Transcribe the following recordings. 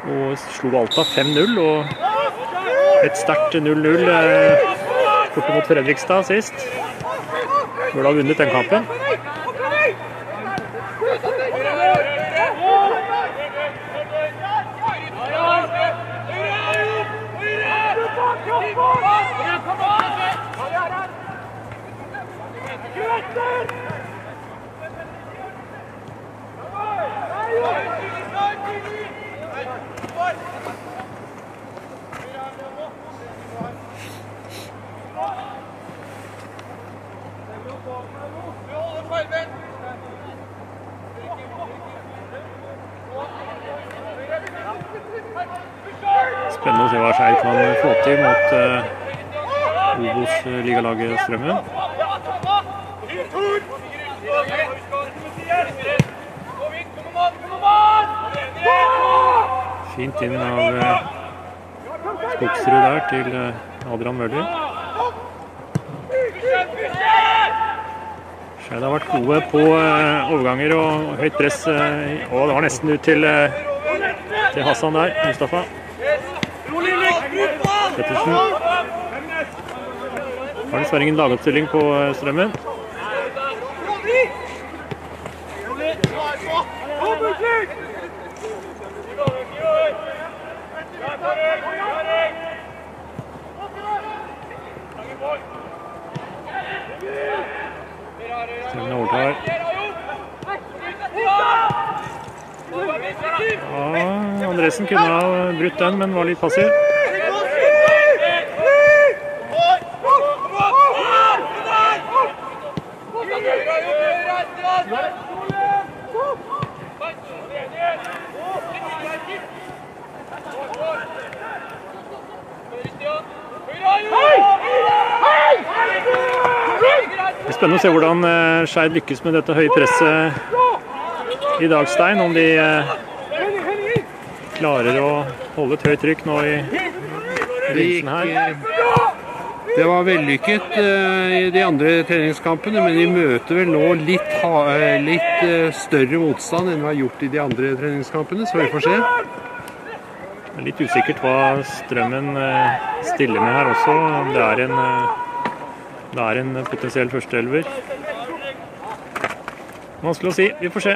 og slo Alta 5-0, og et sterkt 0-0 borte mot Fredrikstad sist. Burde ha vunnet den kampen. Spennende å se hva Skeid kan få til mot Obos-ligalaget Strømmen. Fint inn av Skogsrud der til Adrian Møller. Skeid har vært gode på overganger og høyt press, og det var nesten ut til Hassan der, Mustafa. Pettersen. Har dessverre ingen lagoppstilling på Strømmen. Strømmen overtar. Ja, Andresen kunne ha brutt den, men var litt passiv. Det er spennende å se hvordan Skeid lykkes med dette høye presset i dag, Stein, om de klarer å holde et høyt trykk nå i begynnelsen her. Det var vellykket i de andre treningskampene, men de møter vel nå litt større motstand enn vi har gjort i de andre treningskampene, så vi får se. Det er litt usikkert hva Strømmen stiller med her også. Det er en potensiell førsteelver. Vanskelig å si, vi får se.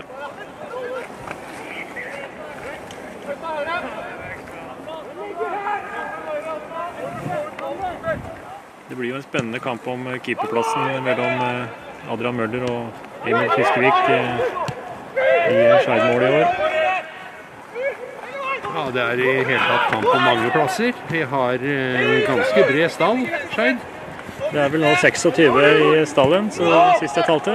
Det blir jo en spennende kamp om keeperplassen mellom Adrian Møller og Emil Fiskevik i Skeid-mål i år. Ja, det er i hele tatt kamp på mange plasser. Vi har ganske bred stall, Skeid. Det er vel nå 26 i stallen, så sist jeg talte.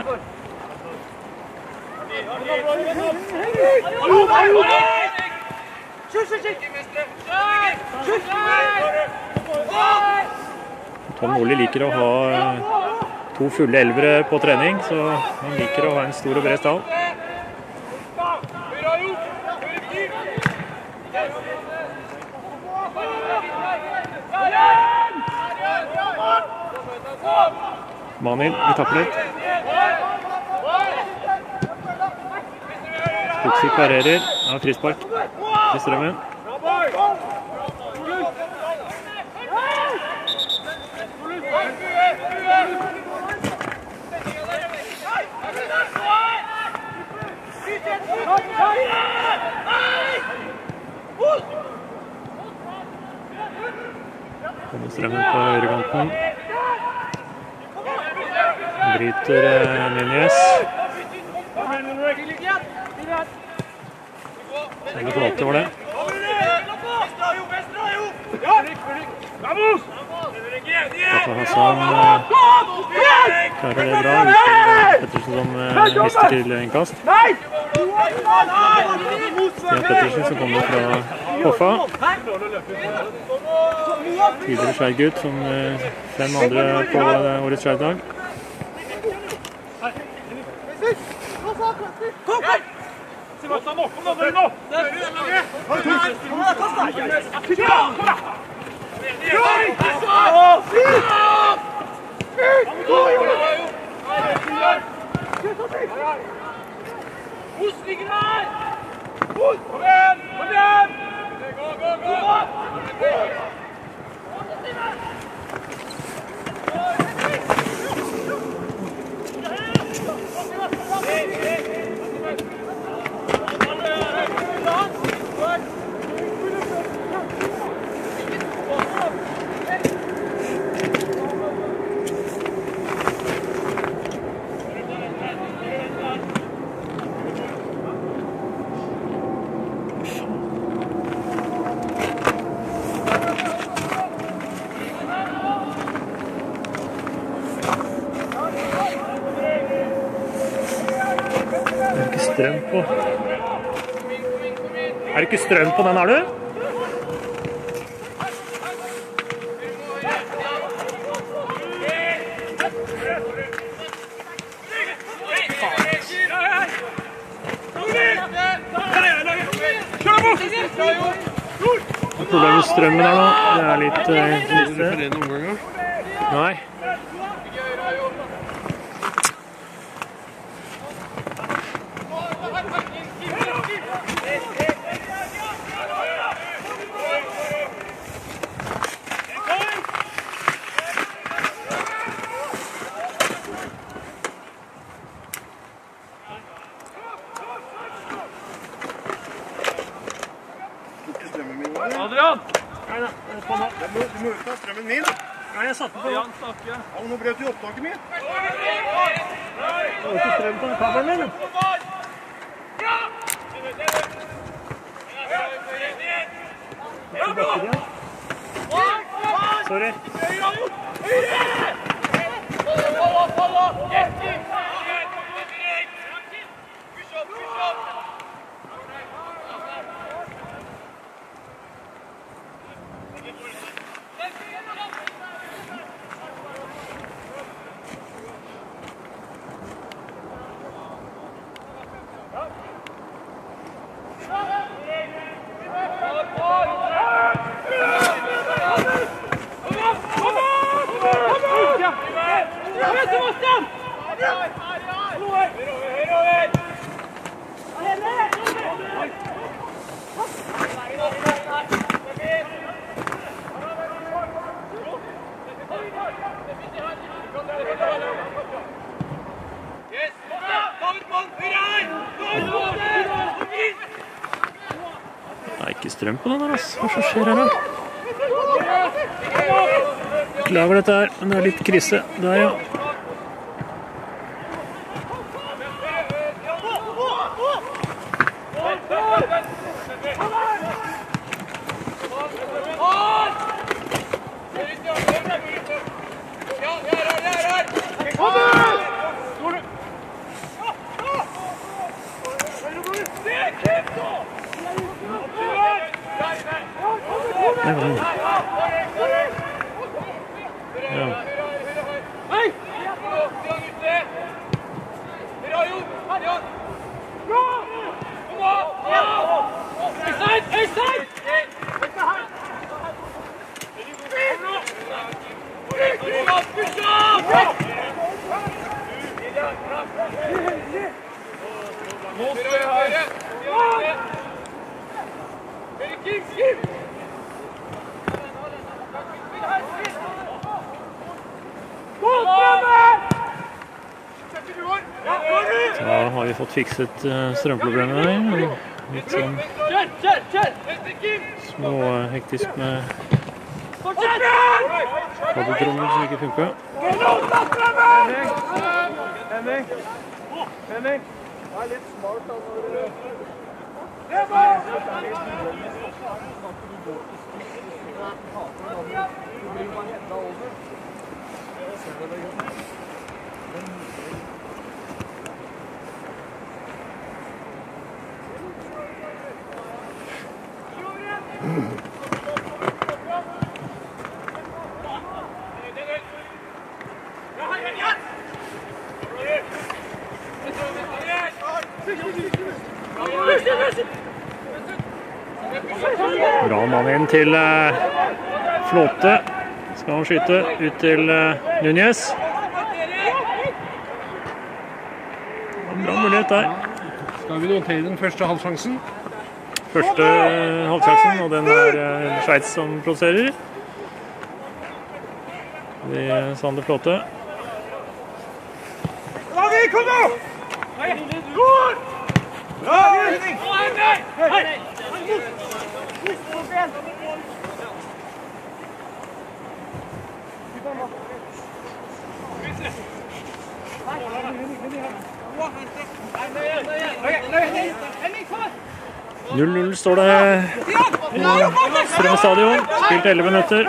Tom Nordli liker å ha 2 fulle elvere på trening, så han liker å ha en stor og bred stall. Manin, vi tapper litt. Skogsvik parerer. Ja, frispark til Strømmen. Kommer Strømmen på høyrekanten. Bryter Núñez. Veldig flott var det. Hassan klarer det bra. Pettersen som mister til innkast. Stian Pettersen som kommer fra Hoffa. Tidligere Skeid-gutt som 5 andre på årets Skeid-dag. Strøm på. Er det ikke strøm på den, er du? Problemet med strømmen her nå, det er litt krise. Nei. Adrian! Nei da, Du må ut av strømmen min. Nei, jeg satte på. Jan snakker. Ja, nå brøt du opptaket mitt. Det var ikke strøm på kabelen min. Sorry. Det er ikke strøm på den her, altså. Hva som skjer her da? Beklager dette her, men det er litt krise. Der, ja. Da har vi fått fikset strømproblemet her. Litt sånn små hektisk med kabeltrommel som ikke funker. Henning! Det er litt smart da når du... Bra mann inn til Flåte. Skal han skyte ut til Núñez. Bra mulighet der. Skal vi notere den første halvsjansen? første halvsjansen, og den Schweiz som produserer. Det Sander Flåte. Kom nå! «0-0» står det på Strømmen stadion. Spilt 11 minutter.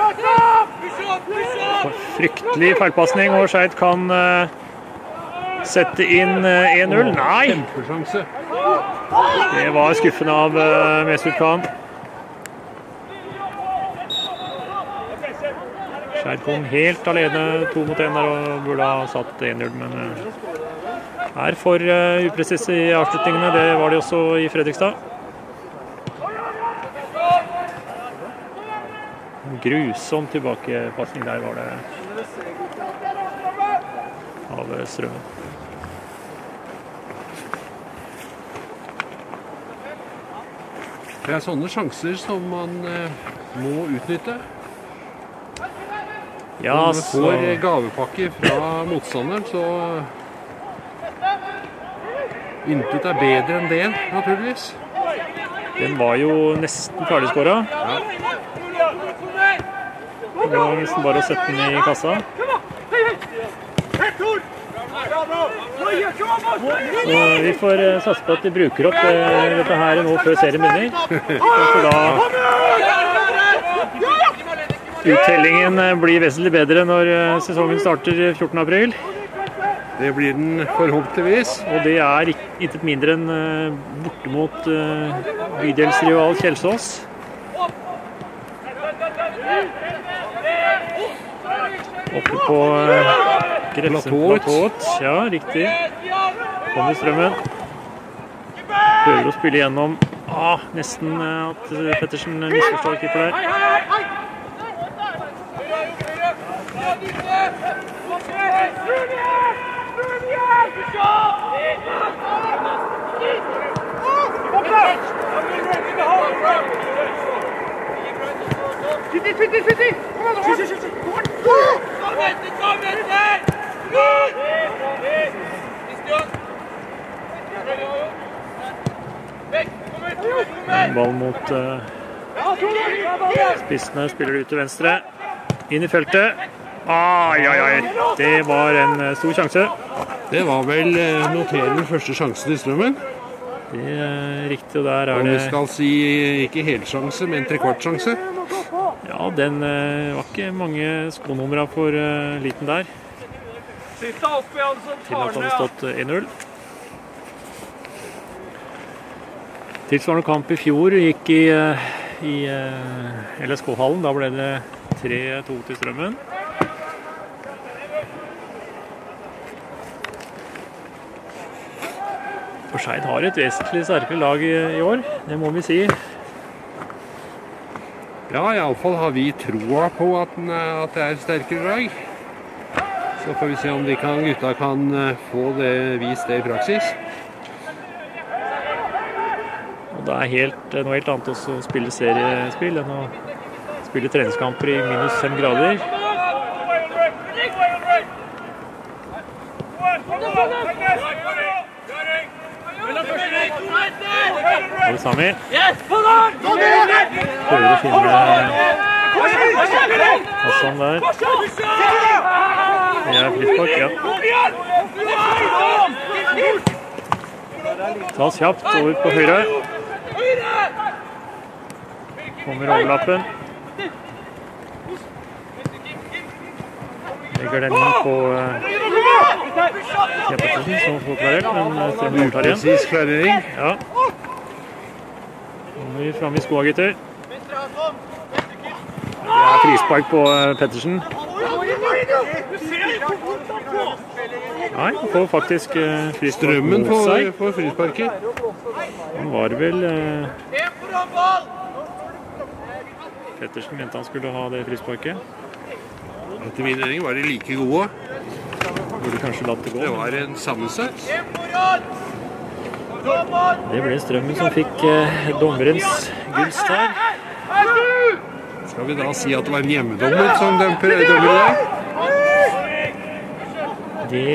Fryktelig feilpassning, og Skeid kan sette inn 1-0. Nei! Kjempesjanse. Det var skuffende av Mesut Khan. Skeid kom helt alene 2 mot 1 der og burde ha satt 1-0, men er for upresise i avslutningene. Det var de også i Fredrikstad. Grusom tilbakepassning der var det av Strømmen. Det sånne sjanser som man må utnytte. Ja, når man får gavepakke fra motstanderen, så intet bedre enn det, naturligvis. Den var jo nesten ferdigskåret. Ja. Det var nesten bare å sette den i kassa. Så vi får satse på at de bruker opp dette her nå før serien begynner. For da uttellingen blir vesentlig bedre når sesongen starter 14. april. Det blir den forhåpentligvis. Og det er intet mindre enn borte mot bydelsrival Kjelsås. Oppe på grensenplatået. Ja, riktig. Kom i Strømmen. Prøver å spille gjennom. Nesten at Pettersen misforstår keeper der. En ball mot spissene, spiller ut til venstre. Inn i feltet. Det var en stor sjanse. Det var vel noterende første sjansen i Strømmen. Det er riktig, og der Om det... vi skal si ikke helsjanse, men trekvartsjanse. Ja, den var ikke mange skonumre for liten der. Til at det hadde stått 1-0. Tilsvarende kamp i fjor gikk i LSK-hallen. Da ble det 3-2 til Strømmen. For Skeid har et vesentlig sterkere lag i år, det må vi si. Ja, i alle fall har vi troa på at det er et sterkere lag. Så får vi se om gutta kan få vist det i praksis. Og det er noe helt annet å spille seriespill enn å spille treningskamper i minus 5 grader. Sami prøver å finne Hassan der. Det er frispark, ja. Tas kjapt over på høyre. Kommer overlappen. Legger den på Kjempetesen som får klarert, men Strømmen overtar igjen. Precis klarering. Ja. Nå er vi fremme i skoa, gutter. Det er frispark på Pettersen. Nei, han får faktisk frispark Strømmen mot seg. får frisparket. Han var vel... Pettersen mente han skulle ha det frisparket. Etter min mening var de like gode. Burde kanskje latt det gå. Det var en sammensats. Det ble Strømmen som fikk dommerens gunst her. Skal vi da si at det var en hjemmedommer som dømmer i dag? Det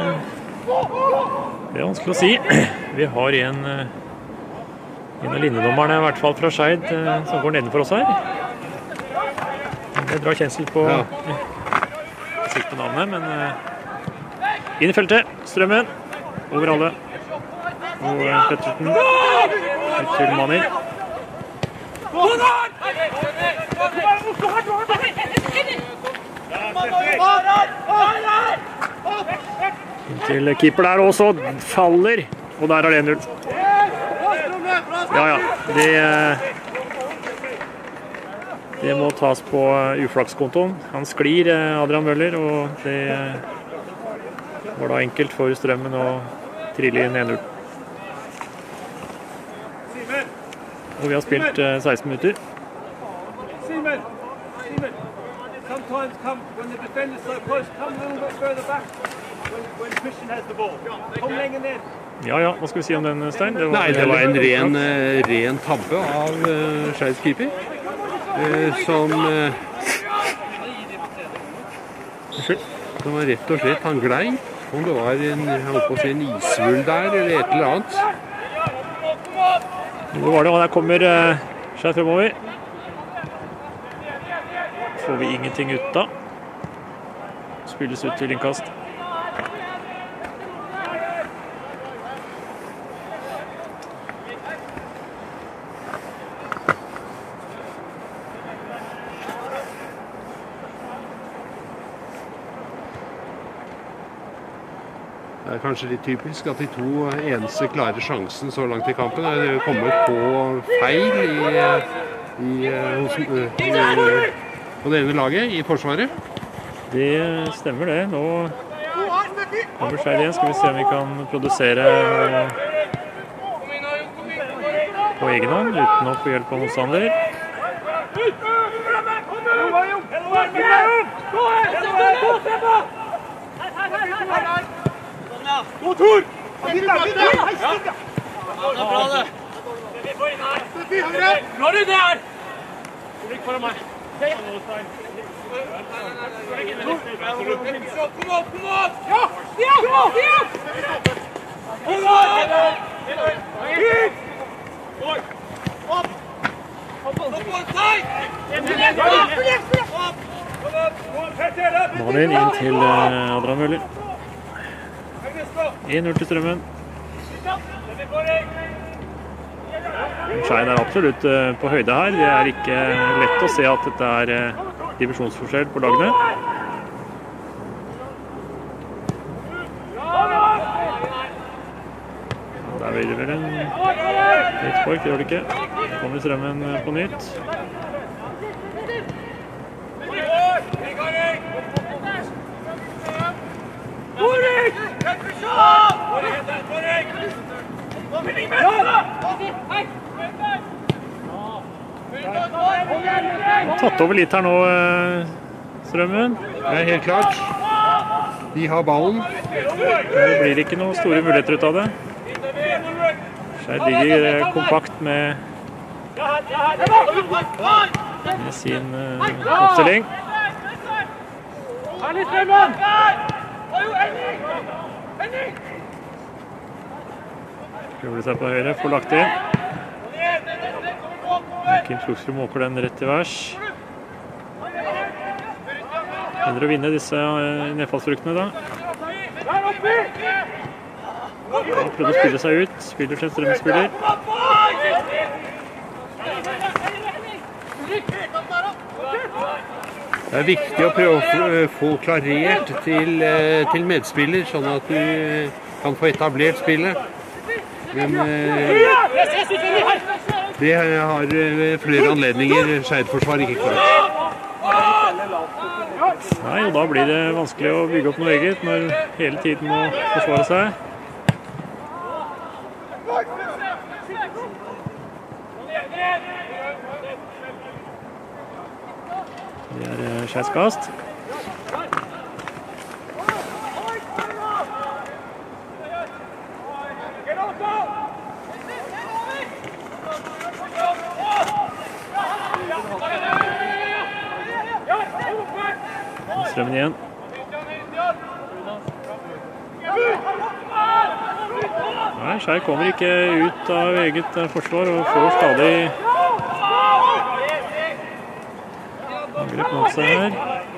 er vanskelig å si. Vi har en av linjedommerne, i hvert fall fra Skeid, som går nedenfor oss her. Det drar kjensel på sikt på navnet, men inn i feltet. Strømmen over alle. Og Pettersen ut til Mani. Til keeper der også, faller, og der er det 1-0. Ja, det må tas på uflakskontoen. Han sklir, Adrian Møller, og det var da enkelt for Strømmen å trille inn 1-0. Og vi har spilt 16 minutter. Simen, sometimes come when the defender's so close, come a little bit further back when Christian has the ball. Kom lenger ned. Ja, hva skal vi si om den, Stein? Det var en ren tabbe av Skeids keeper, som var rett og slett, han glei. Om det var en isvull der, eller et eller annet. Nå var det, og der kommer Skeid fremover. Får vi ingenting ut da. Spilles ut til innkast. Det er kanskje litt typisk at de to eneste klare sjansen så langt i kampen er kommet på feil på det ene laget i forsvaret. Det stemmer det. Nå kommer Skeid igjen. Skal vi se om vi kan produsere på egen hånd uten å få hjelp av motstander. God tur! Nå er du der! Ligg foran meg. Kom opp! Ja! Manin inn til Adrian Møller. 1-0 til Strømmen. Skeid er absolutt på høyde her. Det er ikke lett å se at dette er divisjonsforskjell på lagene. Der blir det vel en rettspark, det gjør det ikke. Kommer Strømmen på nytt. Tatt over litt her nå, Strømmen. Det er helt klart. De har ballen. Det blir ikke noen store muligheter ut av det. Skeid ligger kompakt med sin oppstilling. Prøver seg på høyre, får lagt inn. Kim Slogsrud måker den rett til værs. Begynner å vinne disse nedfallsfruktene da. Prøvde å spille seg ut. Spiller til Strømmen-spiller. Det er viktig å prøve å få klarert til medspiller, sånn at du kan få etablert spillet. Men det har flere anledninger Skeid-forsvar ikke klart. Nei, og da blir det vanskelig å bygge opp noe eget når hele tiden må forsvare seg. Det er Skeids kast. Strømmen igjen. Nei, Skjær kommer ikke ut av eget forsvar og får stadig angrep mot seg her.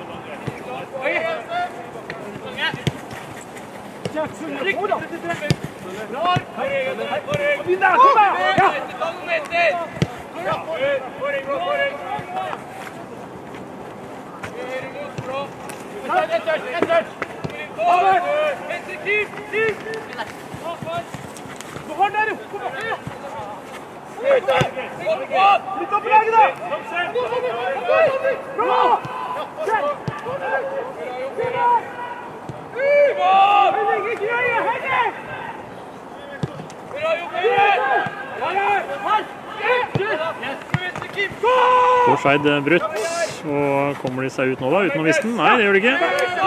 Får Skeid brutt, og kommer de seg ut nå da, uten å miste den? Nei, det gjør de ikke.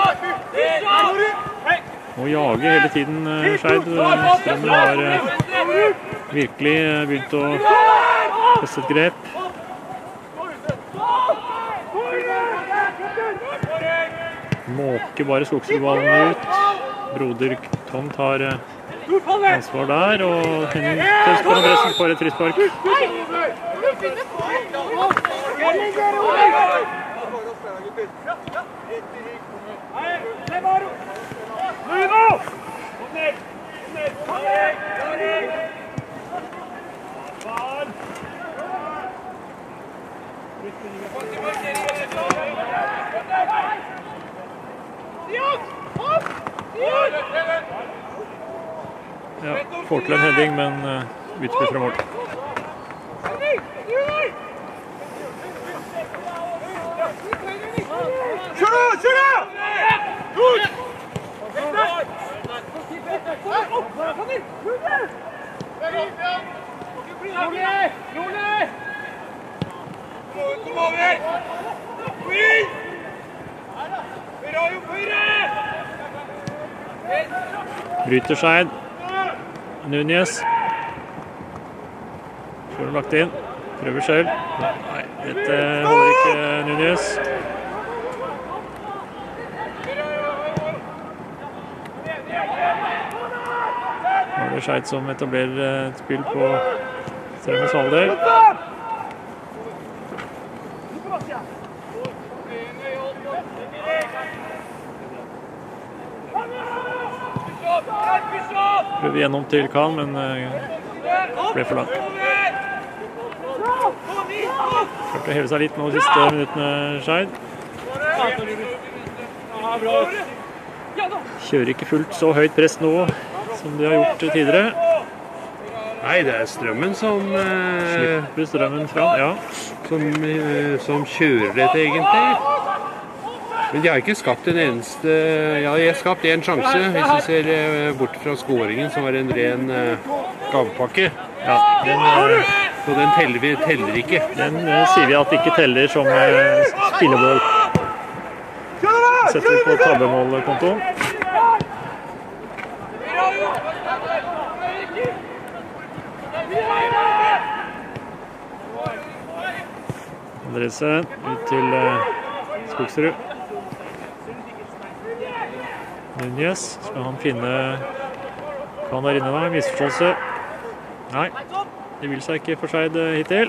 Må jage hele tiden Skeid. Strømmen har virkelig begynt å presse et grep. Måker bare Skogsrudballene ut. Broder Tom tar ansvar der, og henter pressen for et frispark. Ja, får til en heading, men utspill fra mål. Bryter Skeid. Núñez. Får lagt inn. Prøver selv. Nei, dette holder ikke Núñez. Nå er det Skeid som etablerer et spill på Strømmens halvdel. Prøver gjennom til Kahn, men ble for langt. Klarte å heve seg litt nå de siste minuttene, Skeid. Kjører ikke fullt så høyt press nå som de har gjort tidligere. Nei, det er Strømmen som slipper Strømmen fram, ja. Som kjører dette egentlig. Men de har ikke skapt en eneste... Ja, de har skapt en sjanse, hvis vi ser bort fra skåringen, som var en ren gavepakke. Ja, så den teller ikke. Den sier vi at ikke teller som spillemål. Setter vi på tabbemålkontoen. Andresen ut til Skogsrud. Núñez, skal han finne Kahn der inne da, misforståelse. Nei, det vil seg ikke for Skeid hittil.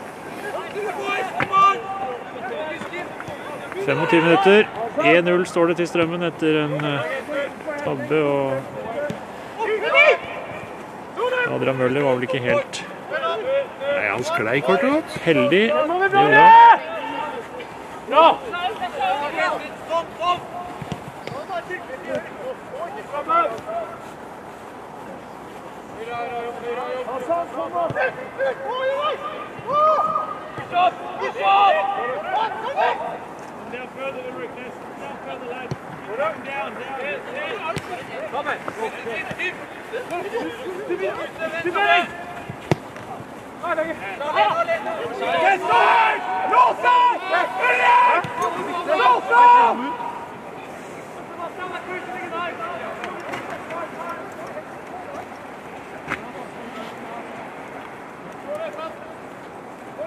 25 minutter, 1-0 står det til Strømmen etter en tabbe, og Adrian Møller var vel ikke helt Nei, han sklei kort og godt. Heldig, det gjorde han.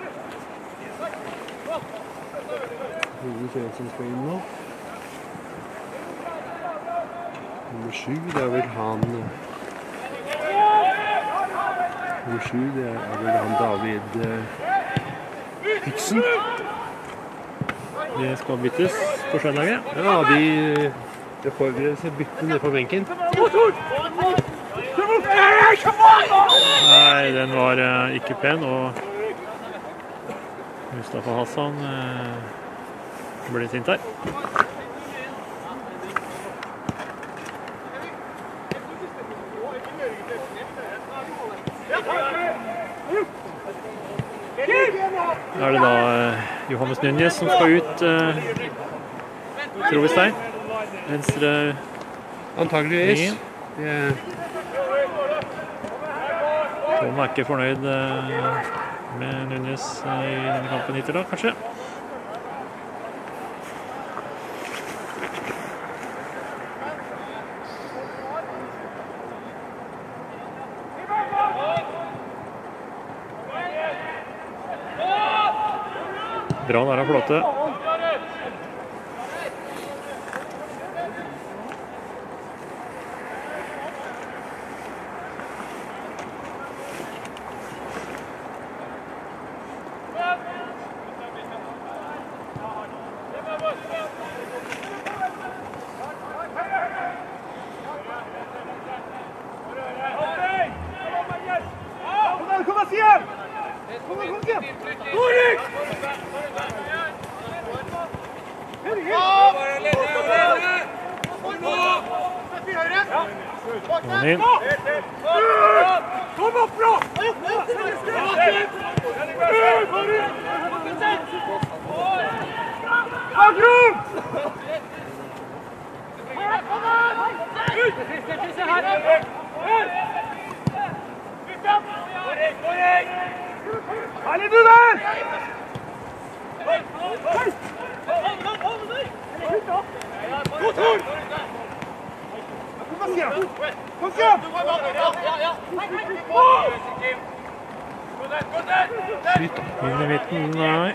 Som skal inn nå. Nummer 7, det er vel han... Nummer 7, det er vel han David Hiksen. De skal byttes på skjønlaget. Ja, det forbereder seg bytte ned på benken. Nei, den var ikke pen, og Mustafa Hassan ble sint her. Da er det da Johannes Núñez som skal ut, tror vi Stein. Venstre Antageligvis. Tom er ikke fornøyd med Núñez i denne kampen hittil da, kanskje. Bra der av Flåte. Inn. Kom opp, bra! Bakrom! Herlig du der! God tur! Kom igjen! Kom igjen! Inn i midten, nei.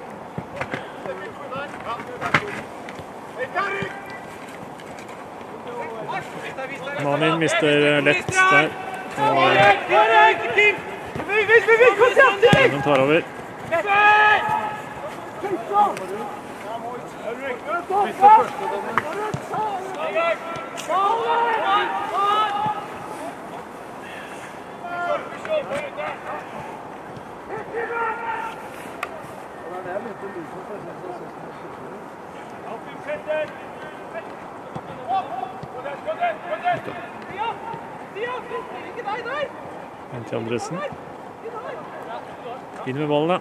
Manin mister lett der. Den tar over. Inn til Andresen. Inn med ballen da.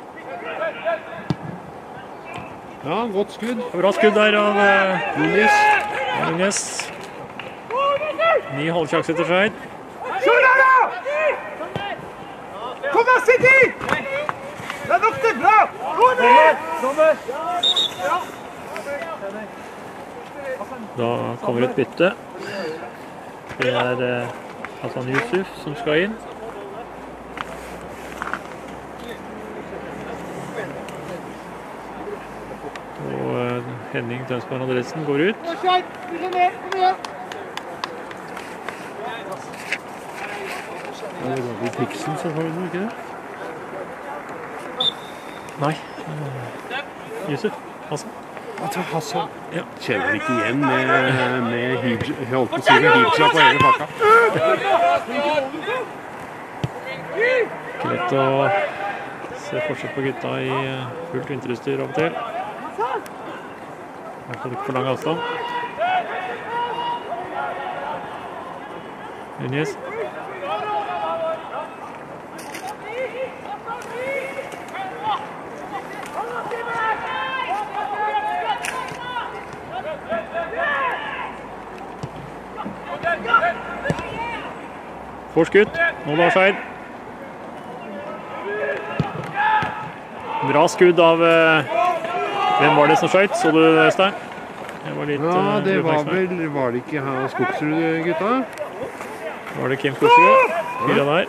Ja, godt skudd. Bra skudd der av Núñez. 9 halvsjanser til Skeid. Kjør der da! Kom da, City! Det er nok det, bra! Gå ned! Da kommer et bytte. Det er Hassan Yusuf som skal inn. Og Henning Tønsberg Andresen går ut. Kom igjen! Det er David Hiksen, selvfølgelig, ikke det? Nei. Yusuf. Hassan. Jeg tror Hassan. Ja. Kjenner ikke igjen med hijab, jeg holdt på å si med hijab på hele pakka. Greit å se forskjell på gutta i fullt vinterutstyr av og til. I hvert fall ikke for lang avstand. Núñez. Får skutt. Nå da Skeid. Bra skudd av hvem var det som skjøt? Så du det, Øystein? Det var litt Ja, det var det ikke her Skogsrud, gutta? Var det Kim Skogsrud? Fyra der.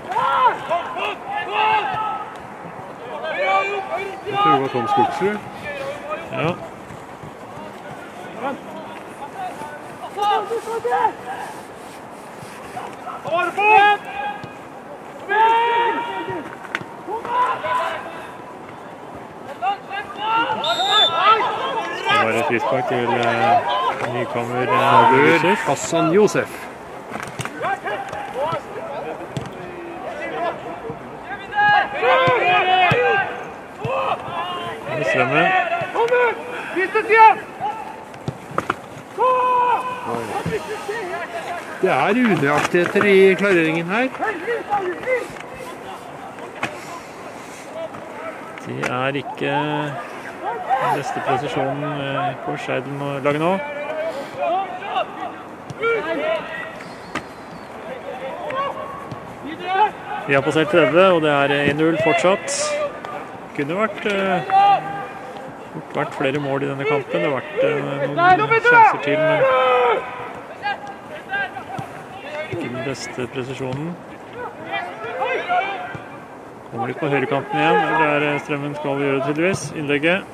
Jeg tror det var Tom Skogsrud. Ja. Det var et frispark til nykommer Yusuf. Hassan Josef. Strømmen. Det er unøyaktigheter i klareringen her. De er ikke den beste presisjonen på Skeid-laget nå. Vi har passert 30, og det er 1-0 fortsatt. Kunne vært flere mål i denne kampen. Det har vært noen sjanser til, men ikke den beste presisjonen. Kommer litt på høyrekanten igjen, der Strømmen skal gjøre tydeligvis. Innlegget.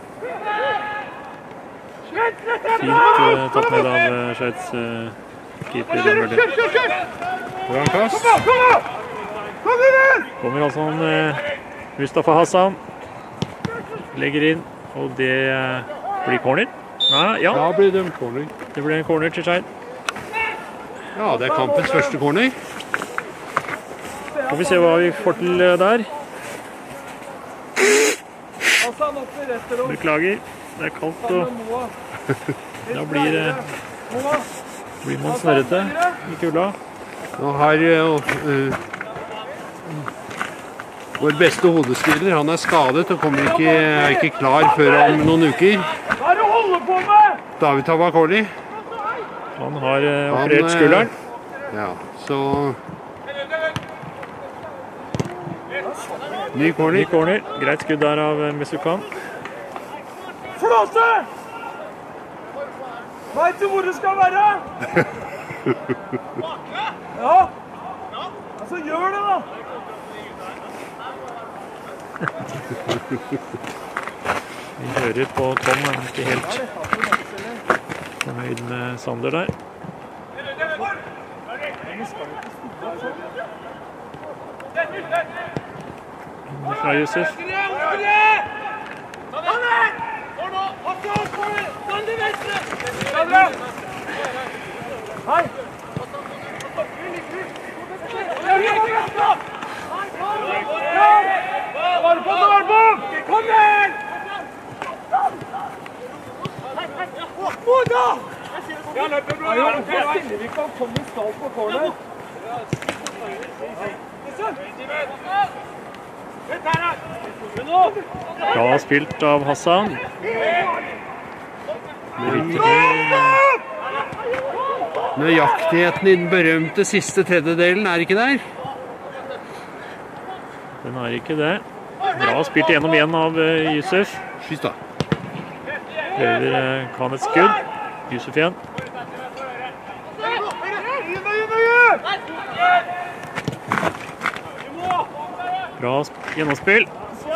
Fint tatt ned av Skeids keeper. Bra kast. Kommer altså Mustafa Hassan. Legger inn, og det blir corner. Nei, ja. Da blir det en corner. Det blir en corner til Skeid. Ja, det er kampens første corner. Får vi se hva vi får til der. Beklager, det er kaldt og da blir man snørrete i kulda. Nå har vår beste hodespiller, han er skadet og er ikke klar før om noen uker. David Tabakoli. Han har operert skulderen. Ja, så ny corner. Greit skudd der av Mesukan. Flåse! Vet du hvor det skal være? Ja. Altså, gjør det da. Vi hører på Tom, men ikke helt på høyden med Sander der. Fra Yusuf. Hei! Kom igjen! Vi kan komme i stall på corner. Bra spilt av Hassan. Nøyaktigheten i den berømte siste tredjedelen er ikke der. Den er ikke det. Bra spilt gjennom igjen av Yusuf. Skyt da. Prøver kan et skudd. Yusuf igjen. Bra gjennomspill.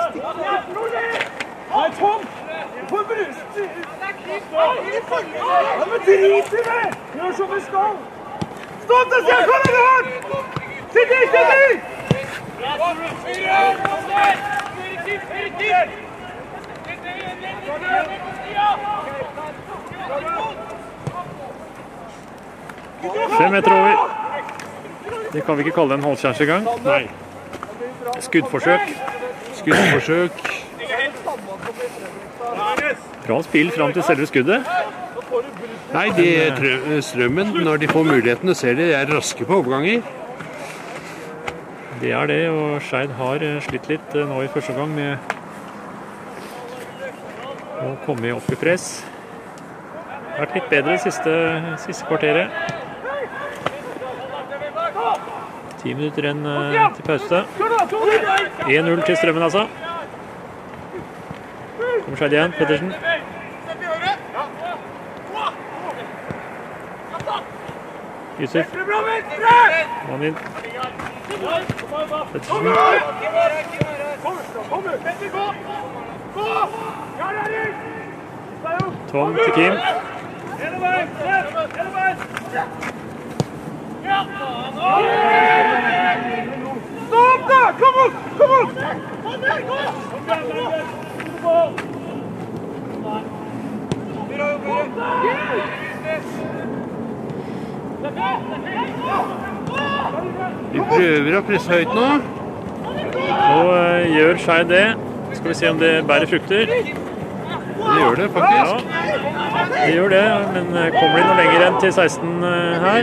Nei, Tom! Du får brust! Ja, men drit i det! Gjør som vi skal! Stå til å se! Kom igjen! Sitt i! Sitt i! Fem meter over. Det kan vi ikke kalle en halvkjærs i gang. Nei. Skuddforsøk. Bra spill fram til selve skuddet. Nei, Strømmen, når de får muligheten, ser de er raske på overganger. Det er det, og Skeid har slitt litt nå i første gang med å komme opp i press. Vært litt bedre siste kvarteret. 10 minutter igjen til pause. 1-0 til Strømmen, altså. Kommer Skeid igjen, Pettersen. Yusuf. Han inn. Pettersen. Tom til Kim. Stopp da! Kom opp! Kom opp! Vi prøver å presse høyt nå. Nå gjør Skeid det. Skal vi se om det bærer frukter. Det gjør det faktisk. Ja, det gjør det, men kommer de noe lenger enn til 16 her?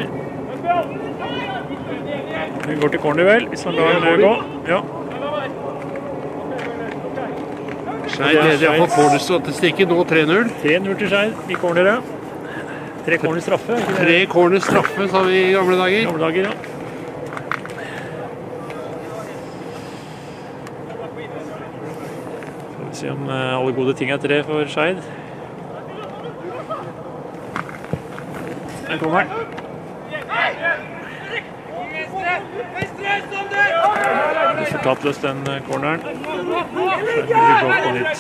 Vi går til corner vel, hvis han lar den gå. Ja. Skeid leder iallfall cornerstatistikken nå 3-0. 3-0 til Skeid i corneret. 3 corner straffe. Ikke det? 3 corner straffe, sa vi i gamle dager. Gamle dager, ja. Skal vi se om alle gode ting er 3 for Skeid. Der kommer han. Resultatløst den corneren. Skeid vil gå på nytt.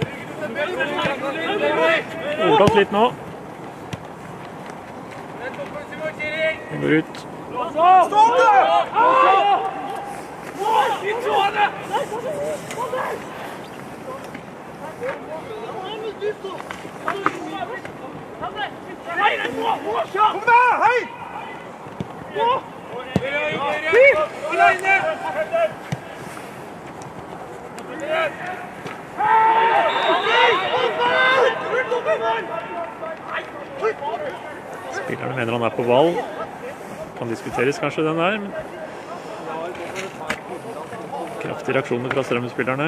Overtatt litt nå. Den går ut. Stopp da! Kom da! Hei! Spillerne mener han er på ball. Kan diskuteres kanskje den der. Men kraftige reaksjoner fra Strømmen-spillerne.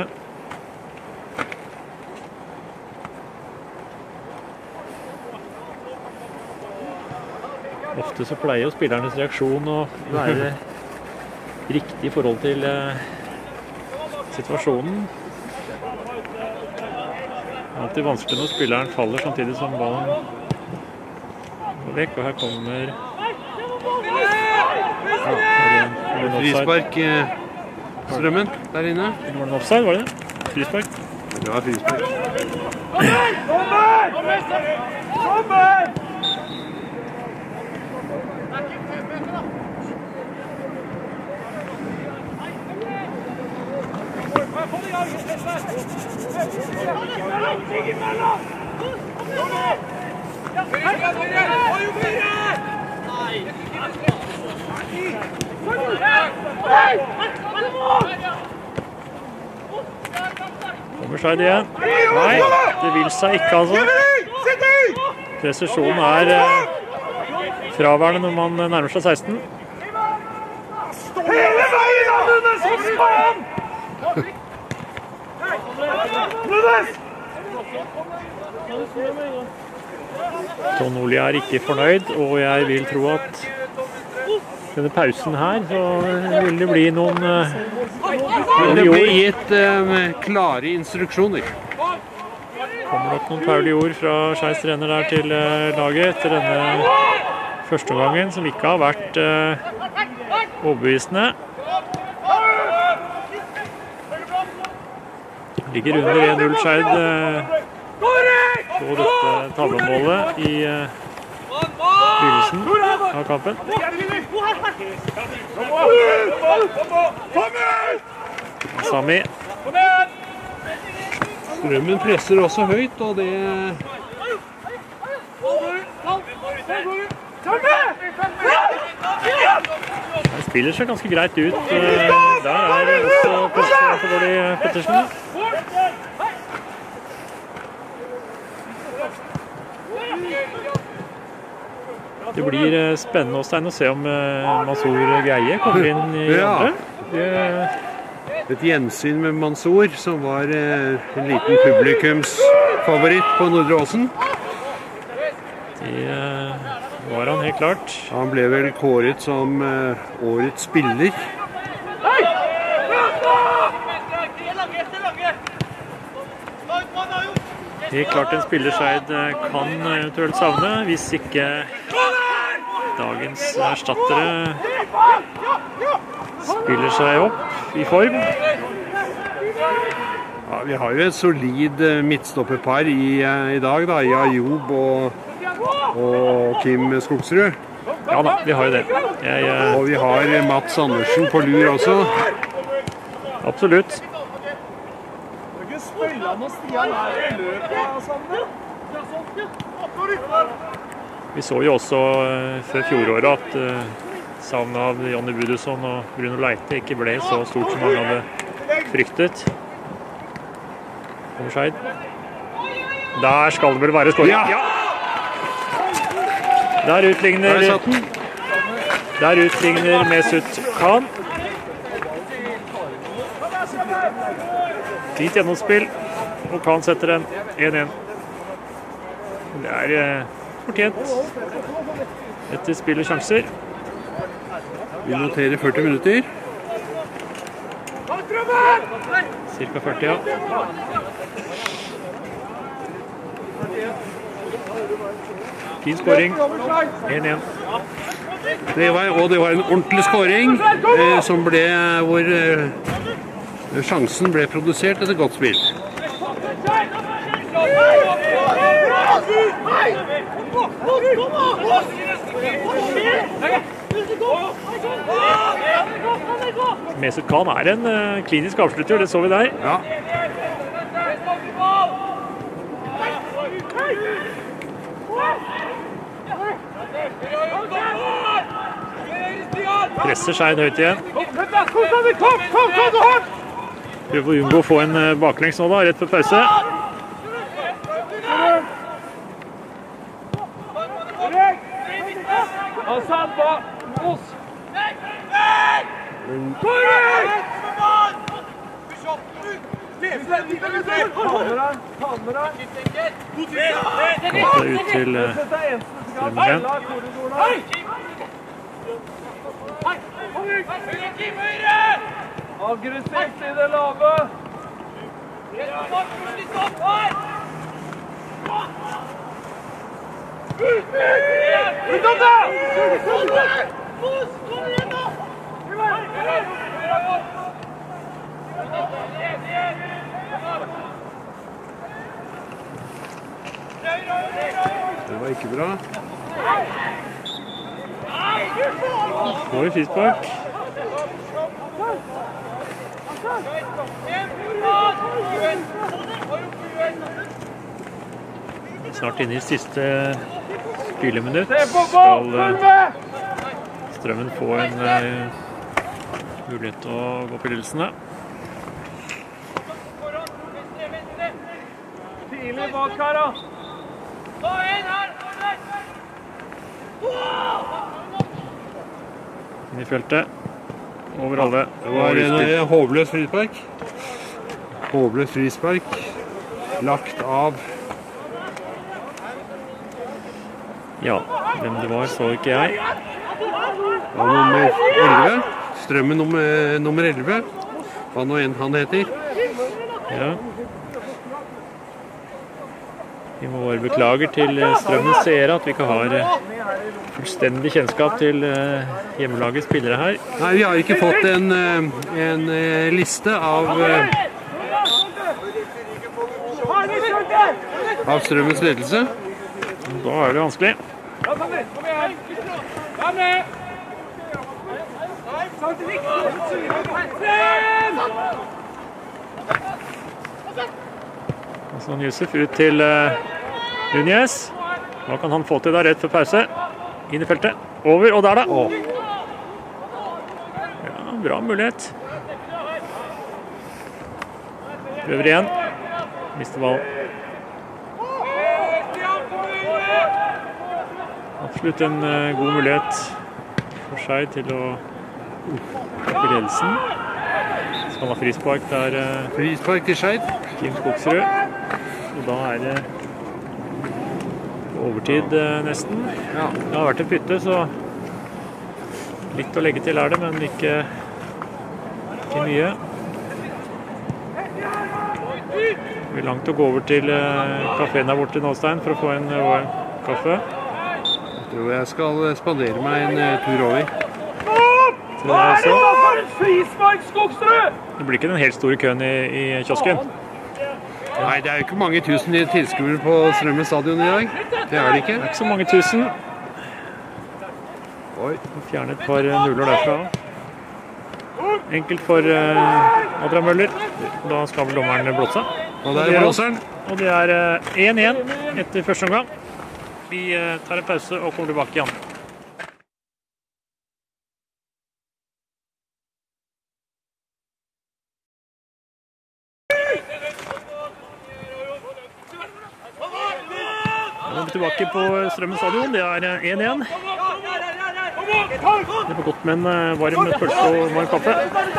Ofte så pleier jo spillernes reaksjon å være riktig i forhold til situasjonen. Det er alltid vanskelig når spilleren faller samtidig som ballen går vekk, og her kommer Frispark Strømmen der inne. Var det en offside, var det det? Frispark? Det var frispark. Sommer! Kommer Skeid igjen. Nei, det vil seg ikke altså. Presisjonen er fraværende når man nærmer seg 16. Hele veien, Nunes! Kom faen! Nunes! Ton Oli er ikke fornøyd, og jeg vil tro at denne pausen her, så vil det bli noen Det ble gitt klare instruksjoner. Kommer nok noen paulige ord fra Skeids trener der til laget etter denne første gangen, som ikke har vært overbevisende. Ligger under 1-0 Skeid på dette tavlemålet i begynnelsen av kampen. Sami. Strømmen presser også høyt, og det Han spiller seg ganske greit ut. Der er også for dårlig Pettersen. Det blir spennende å se om Mansour Geie kommer inn i andre. Et gjensyn med Mansour, som var en liten publikumsfavoritt på Nordre Åsen. Det var han helt klart. Han ble vel kåret som årets spiller. Helt klart en spiller Skeid kan eventuelt savne, hvis ikke dagens erstattere spiller seg opp i form. Ja, vi har jo et solid midtstopperpar i dag, da, i Ayoub og og Kim Skogsrud. Ja da, vi har jo det. Og vi har Mats Andersen på lur også. Absolutt. Ikke spille han og Stian her i løpet, Sander. Vi så jo også før fjoråret at savnet av Jonny Budusson og Bruno Leite ikke ble så stort som han hadde fryktet. Kommer Skeid. Der skal det vel være skåring. Ja! Der utligner Mesut Khan. Fint gjennomspill, og Khan setter den 1-1. Det er fortjent etter spill og sjanser. Vi noterer 40 minutter. Cirka 40, ja. Fin skåring. 1-1. Det var en ordentlig skåring som ble hvor sjansen ble produsert etter godt spill. Mesut Khan er en klinisk avslutter, det så vi der. Ja. Presser Skeid høyt igjen. Kom, Prøver å unngå å få en baklengs nå da, rett før pause. Hassan på oss. Kåte ut til Strømmen igjen. Aggressivt i det lave. Det var ikke bra. Nå er det frispark. Snart inne i siste spilleminutt skal Strømmen få en mulighet til å gå på rulsene. Tidlig bak her, da. Inn i feltet. Over alle. Det var en håpløs frispark. Håpløs frispark. Lagt av. Ja, hvem det var så ikke jeg. Og nummer 11. Strømmen nummer 11. Hva nå enn han heter. Ja. Vi må bare beklage til Strømmens seere at vi ikke har fullstendig kjennskap til hjemmelagets spillere her. Nei, vi har ikke fått en liste av Strømmens ledelse. Da er det vanskelig. Sånn Yusuf ut til Núñez. Hva kan han få til da rett før pause? Inn i feltet. Over, og der da. Ja, bra mulighet. Prøver igjen. Mister ball. Absolutt en god mulighet for seg til å oppe ledelsen. Skal ha frispark der. Frispark til Skeid. Kim Skogsrud. Og da er det overtid nesten. Ja. Det har vært en bytte, så litt å legge til er det, men ikke mye. Det blir langt å gå over til kaféen der borte i Nåstein for å få en kaffe. Jeg tror jeg skal spandere meg en tur over. Hva er det da for en frispark, Skogsrud? Det blir ikke den helt store køen i kiosken. Nei, det er jo ikke mange tusen tilskuere på Strømmen stadion i dag. Det er det ikke. Det er ikke så mange tusen. Oi. Fjerne et par nuller derfra. Enkelt for Adrian Møller. Da skal vel dommeren blåse. Og der er blåseren. Og det er 1-1 etter første omgang. Vi tar en pause og kommer tilbake i andre. Nå er vi tilbake på Strømmen stadion. Det er 1-1. Det var godt med en varm pølse og varm kaffe.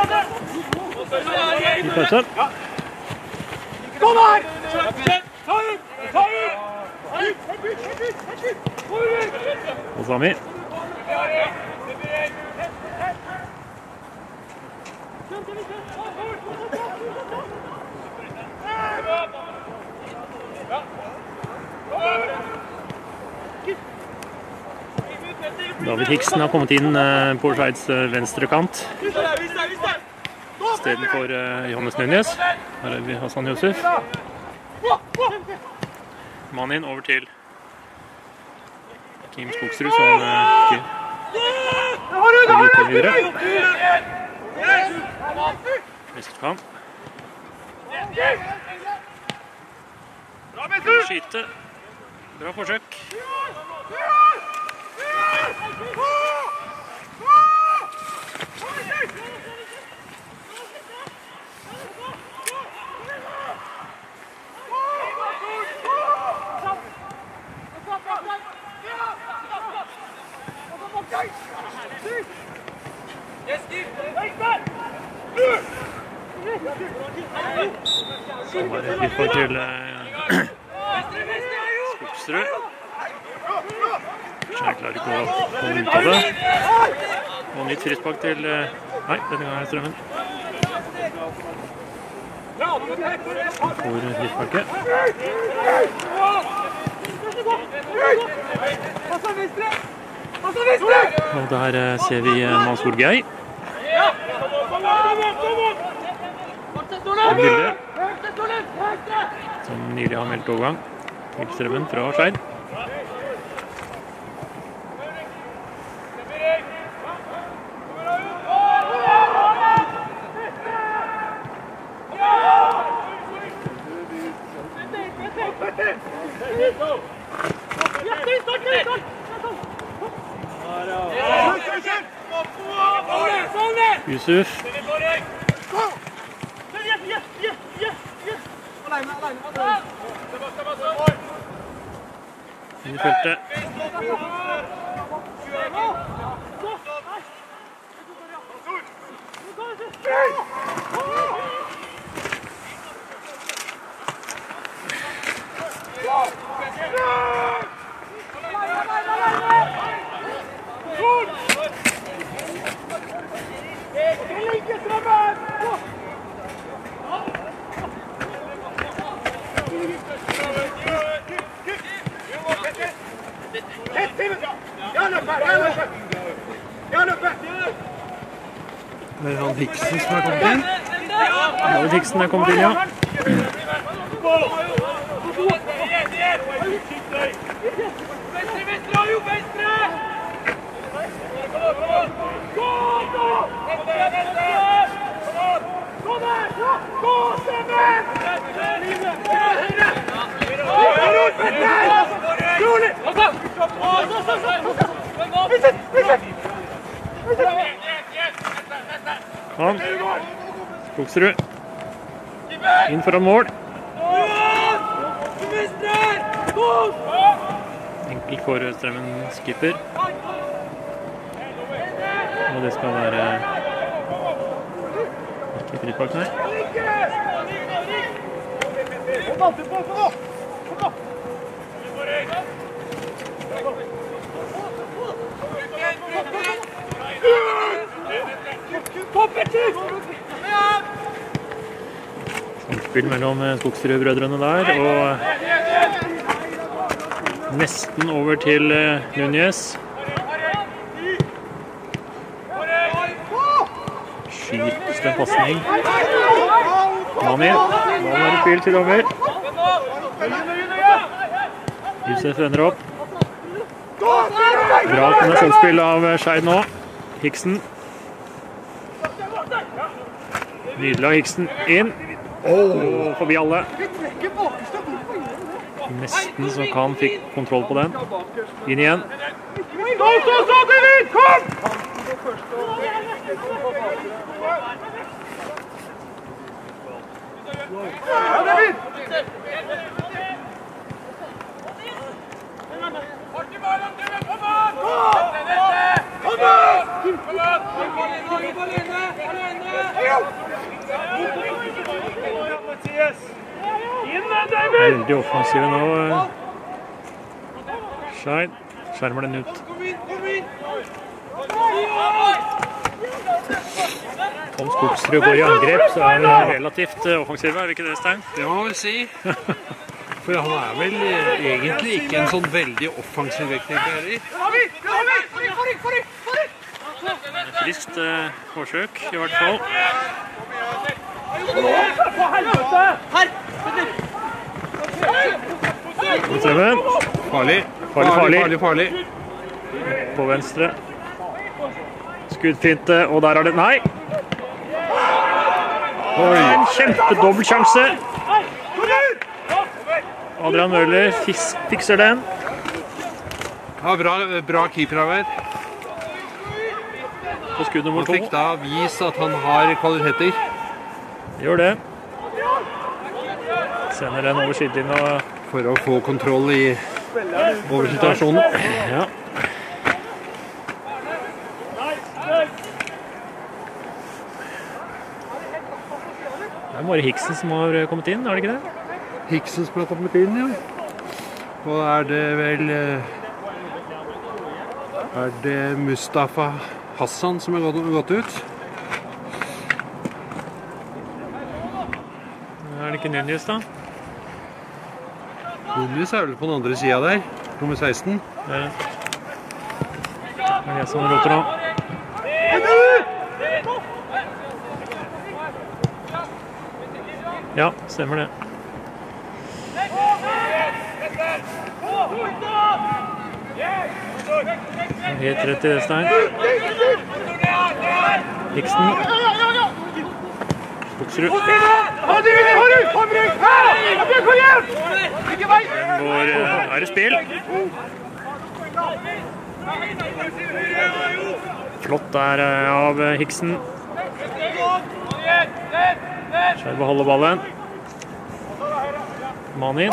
I pause. Kom her! Ta ut! Og Sami. David Hiksen har kommet inn på Schweiz venstre kant. I stedet for Johannes Núñez. Her er vi Hassan Josef. Mannen over til Kim Skogsrud, som ikke litt videre. Vestkamp. Skyte. Bra forsøk. Så var det litt for til Skogsrud. Jeg klarer ikke å komme ut av det. Og nytt frispark til... Nei, denne gangen er Strømmen. For frisparket. Og der ser vi Mansour Gay. En bilde som nylig har meldt overgang til Strømmen fra Skeid. Yusuf. Inn i feltet. Det er han Hiksen som har kommet inn. David Hiksen er kommet inn, ja. Han. Skogsrud. Inn foran mål. Enkelt for Strømmens keeper. Og det skal være ikke frispark, nei. Samspill mellom Skogsrud-brødrene der, og nesten over til Núñez. Skytes en passning. Mani, nå er det spill til over. Josef ender opp. Bra kombinasjonsspill av Skeid nå. Hiksen. Nydelig av Hiksen inn. Og forbi alle. Nesten så kan fikk kontroll på den. Inn igjen. Stå, David! Kom! Ja, David! Veldig offensive nå. Skeid. Skjermer den ut. Om Skogsrud går i angrep, så er det relativt offensive, er det ikke det, Stein? Det må man vel si. For han er vel egentlig ikke en sånn veldig offensiv vekter. Friskt forsøk, i hvert fall. Strømmen. Farlig. På venstre. Skuddfinte, og der er det... Nei! En kjempedobbeltsjanse. Adrian Møller fikser den. Ja, bra keeperarbeid. På skudd nummer 2. Han fikk da vist at han har kvaliteter. Gjør det. Sender den over sidelinjen. For å få kontroll over situasjonen. Ja. Det er bare Hiksen som har kommet inn, er det ikke det? Hiksen som har kommet inn, ja. Og er det vel... Er det Mustafa Hassan som har gått ut? Er det ikke Nunez da? Nunez er vel på den andre siden der, nummer 16. Ja. Det er det som roter nå. Ja, stemmer det. Helt rett i det, Stein. Hiksen. Skogsrud. Den går, er det spill. Flott der av Hiksen. Skeid beholder ballen. Manin.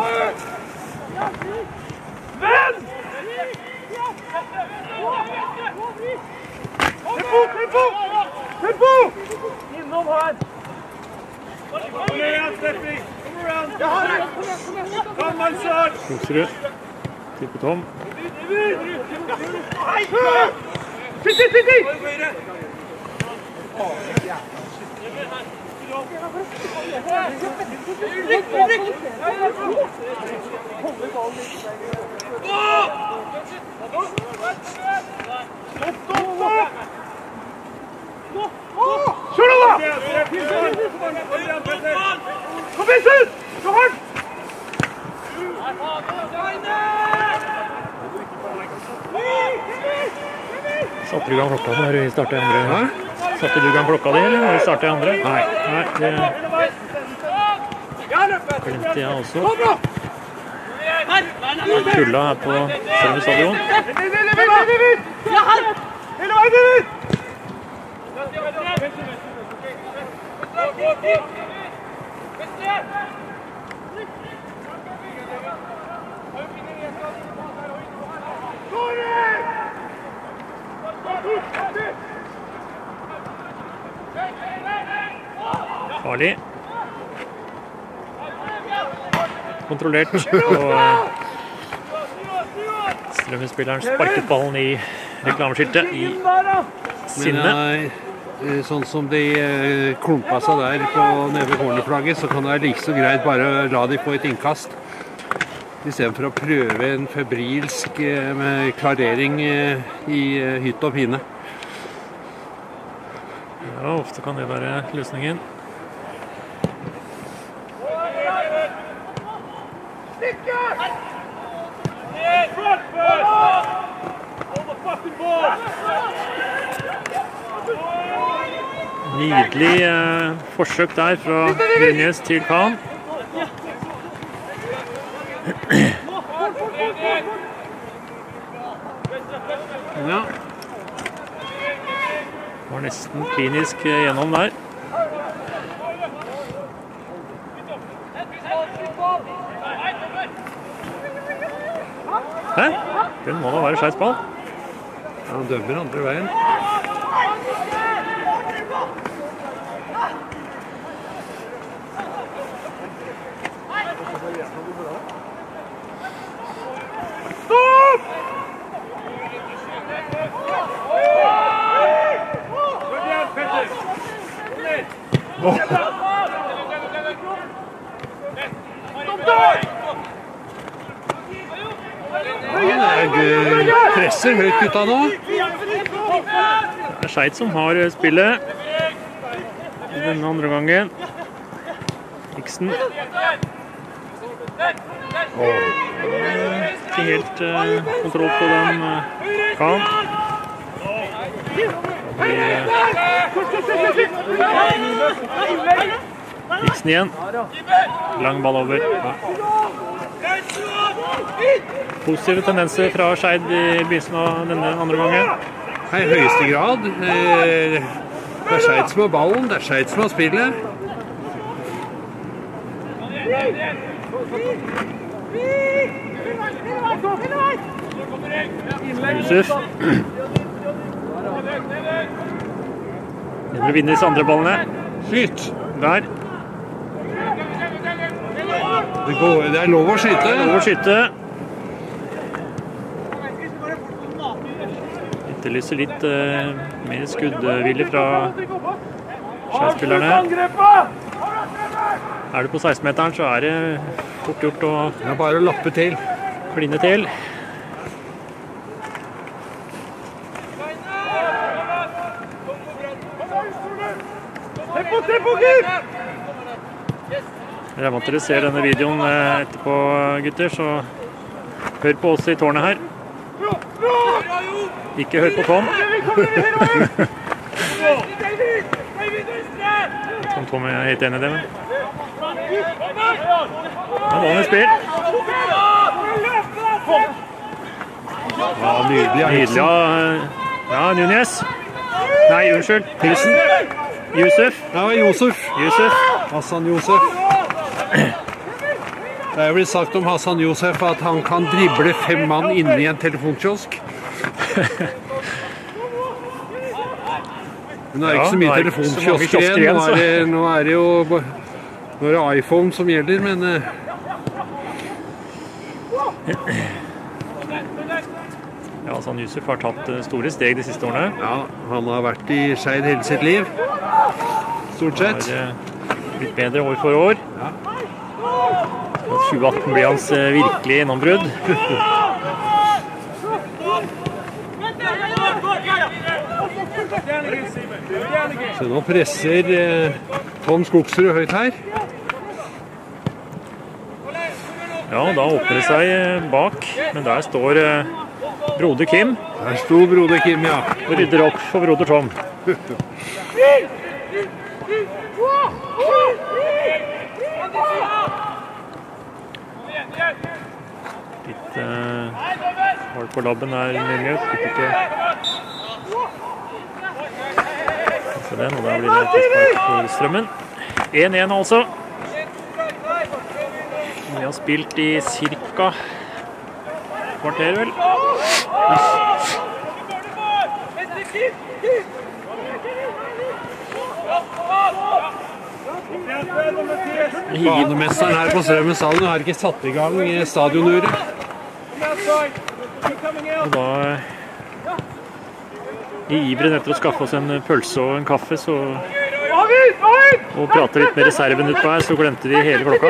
Tempo! Innom her! Kom igjen, Steffi! Kom, Mansard! Skogsrud. Type Tom. Sitt! Kjør da! Kom igjen, så hardt! Satte du i gang klokka når vi startet i andre? Satte du i gang klokka di, eller når vi startet i andre? Nei, det glemte jeg også. Kulda her på Strømmen stadion. Hele veien, David! Farlig. Kontrollert. Og Strømmen-spilleren sparket ballen i reklameskiltet i sinne. Men sånn som de klumpa seg der på nede ved cornerflagget, så kan det være like så greit bare la de få et innkast. I stedet for å prøve en febrilsk klarering i hytt og pine. Ja, ofte kan det være løsningen. Nydelig forsøk der fra Núñez til Kahn. Ja. Var nesten klinisk gjennom der. Hæ? Den må da være Skeis ball. Ja, han dømmer andre veien. Presser høyt gutta nå. Det er Skeid som har spillet i denne andre gangen. Iksen. Ikke helt kontroll på den Kahn. Iksen igjen. Lang ball over. Positive tendenser fra Skeid i begynnelsen av denne andre gangen. I høyeste grad. Det er Skeid som har ballen, det er Skeid som har spillet. Yusuf. Begynner å vinne disse andre ballene. Skyt! Der. Det er lov å skyte. Lov å skyte. Etterlyser litt mer skuddvilje fra Skeid-spillerne. Er du på 16-meteren, så er det fort gjort å Det er bare å lappe til. kline til. Jeg regner med at dere ser denne videoen etterpå, gutter, så hør på oss i tårnet her. Ikke hør på Tom. Tom er helt enig i det, men han var med spill. Ja, nydelig. Nydelig av Núñez. Nei, unnskyld. Yusuf. Ja, Josef. Hassan Josef. Det er vel sagt om Hassan Josef at han kan drible 5 mann inne i en telefonkiosk. Men det er ikke så mye telefonkiosker igjen. Nå er det jo iPhone som gjelder, men Ja, Hassan Yusuf har tatt store steg de siste årene. ja, han har vært i Skeid hele sitt liv. Stort sett. Har blitt bedre år for år. 2018 blir hans virkelig gjennombrudd. Så nå presser Tom Skogsrud høyt her. Ja, da åpner det seg bak, men der står broder Kim Der sto broder Kim, ja. og rydder opp for broder Tom. Litt hard på labben er Núñez. Så den, og da blir det tilspark for Strømmen. 1-1 altså. Vi har spilt i cirka kvarter, vel. Banemesteren her på Strømmen stadion har ikke satt i gang stadionuret. Og da, i iveren etter å skaffe oss en pølse og en kaffe, så og prate litt med reserven utpå her, så glemte vi hele klokka.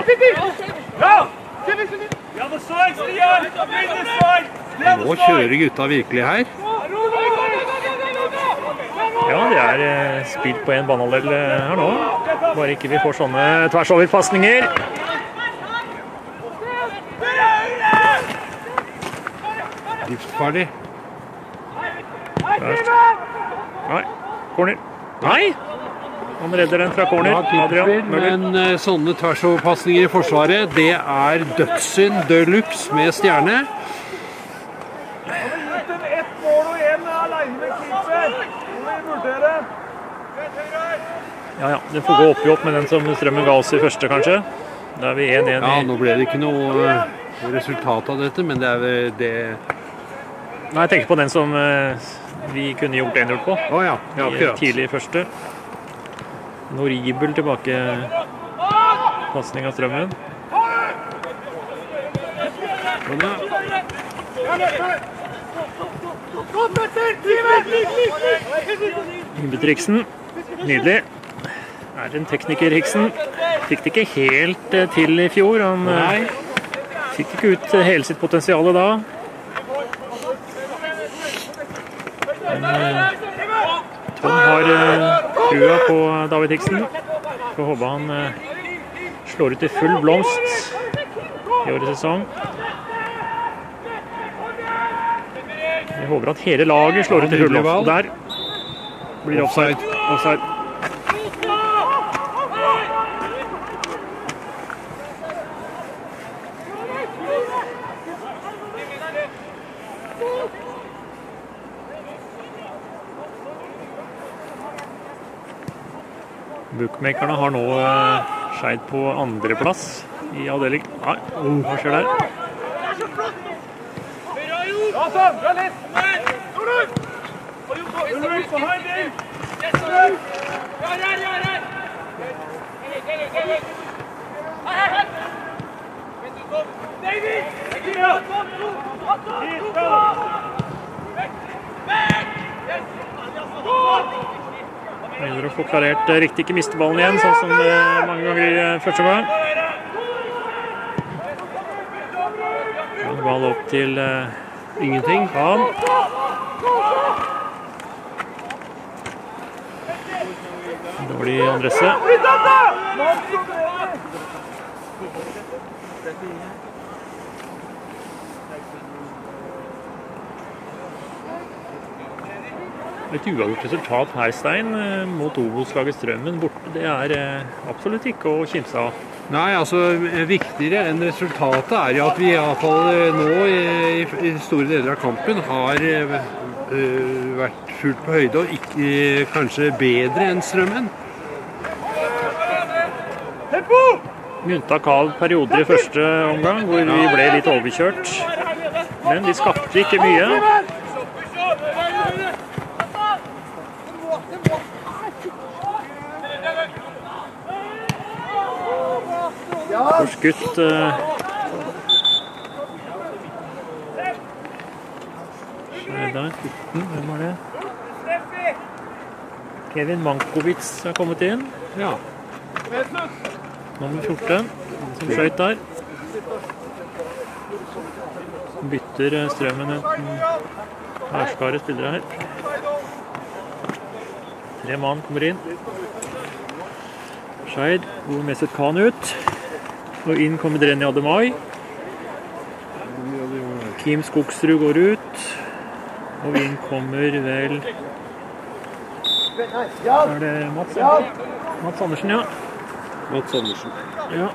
Nå kjører gutta virkelig her. Ja, det er spilt på en banehalvdel her nå. Bare ikke vi får sånne tversoverpasninger. livsfarlig. Nei, corner. Nei! Han redder den fra corner. Ja, Adrian Møller. men sånne tversoverpasninger i forsvaret, det er dødssynd deluxe med stjerne. Ett mål og en alene med keeper. Må vi vurdere. Ja, det får gå opp med den som Strømmen ga oss i første, kanskje. Da er vi 1-1 Ja, nå ble det ikke noe resultat av dette, men det er vel det... Nei, jeg tenker på den som vi kunne gjort 1-0 på. Ja, akkurat. Tidlig i første. En horribel tilbakepasning av Strømmen. Ingebrigtsen. Nydelig. Er en tekniker, Hiksen. Fikk det ikke helt til i fjor. Han fikk ikke ut hele sitt potensial da. Men Tom har trua på David Hiksen. Får håpe han slår ut i full blomst i årets sesong. Vi håper at hele laget slår ut i full blomst. Og der blir det offside. Bookmakerne har nå Skeid på andreplass i avdeling. Nei, hva skjer der? Begynner å få klarert riktig, ikke miste ballen igjen, sånn som mange ganger i første gang. Ball opp til ingenting. Han. Dårlig adresse. Et uavgjort resultat her, Stein, mot Obos-laget Strømmen borte, det er absolutt ikke å kimse av. Nei, altså viktigere enn resultatet er jo at vi i hvert fall nå i store deler av kampen har vært fullt på høyde og ikke, kanskje bedre enn Strømmen. Med unntak av perioder i første omgang hvor vi ble litt overkjørt, men de skapte ikke mye. Forskutt der, hvem var det? Kevin Mankovic har kommet inn. Ja. Nummer 14, som skjøt der. Bytter Strømmen enten herskare spillere her. 3 mann kommer inn. Skeid går Mesut Khan ut. Og inn kommer Drenny Ademai. Kim Skogsrud går ut. Og inn kommer vel... Er det Mats Andersen, ja. Mats Andersen. Ja.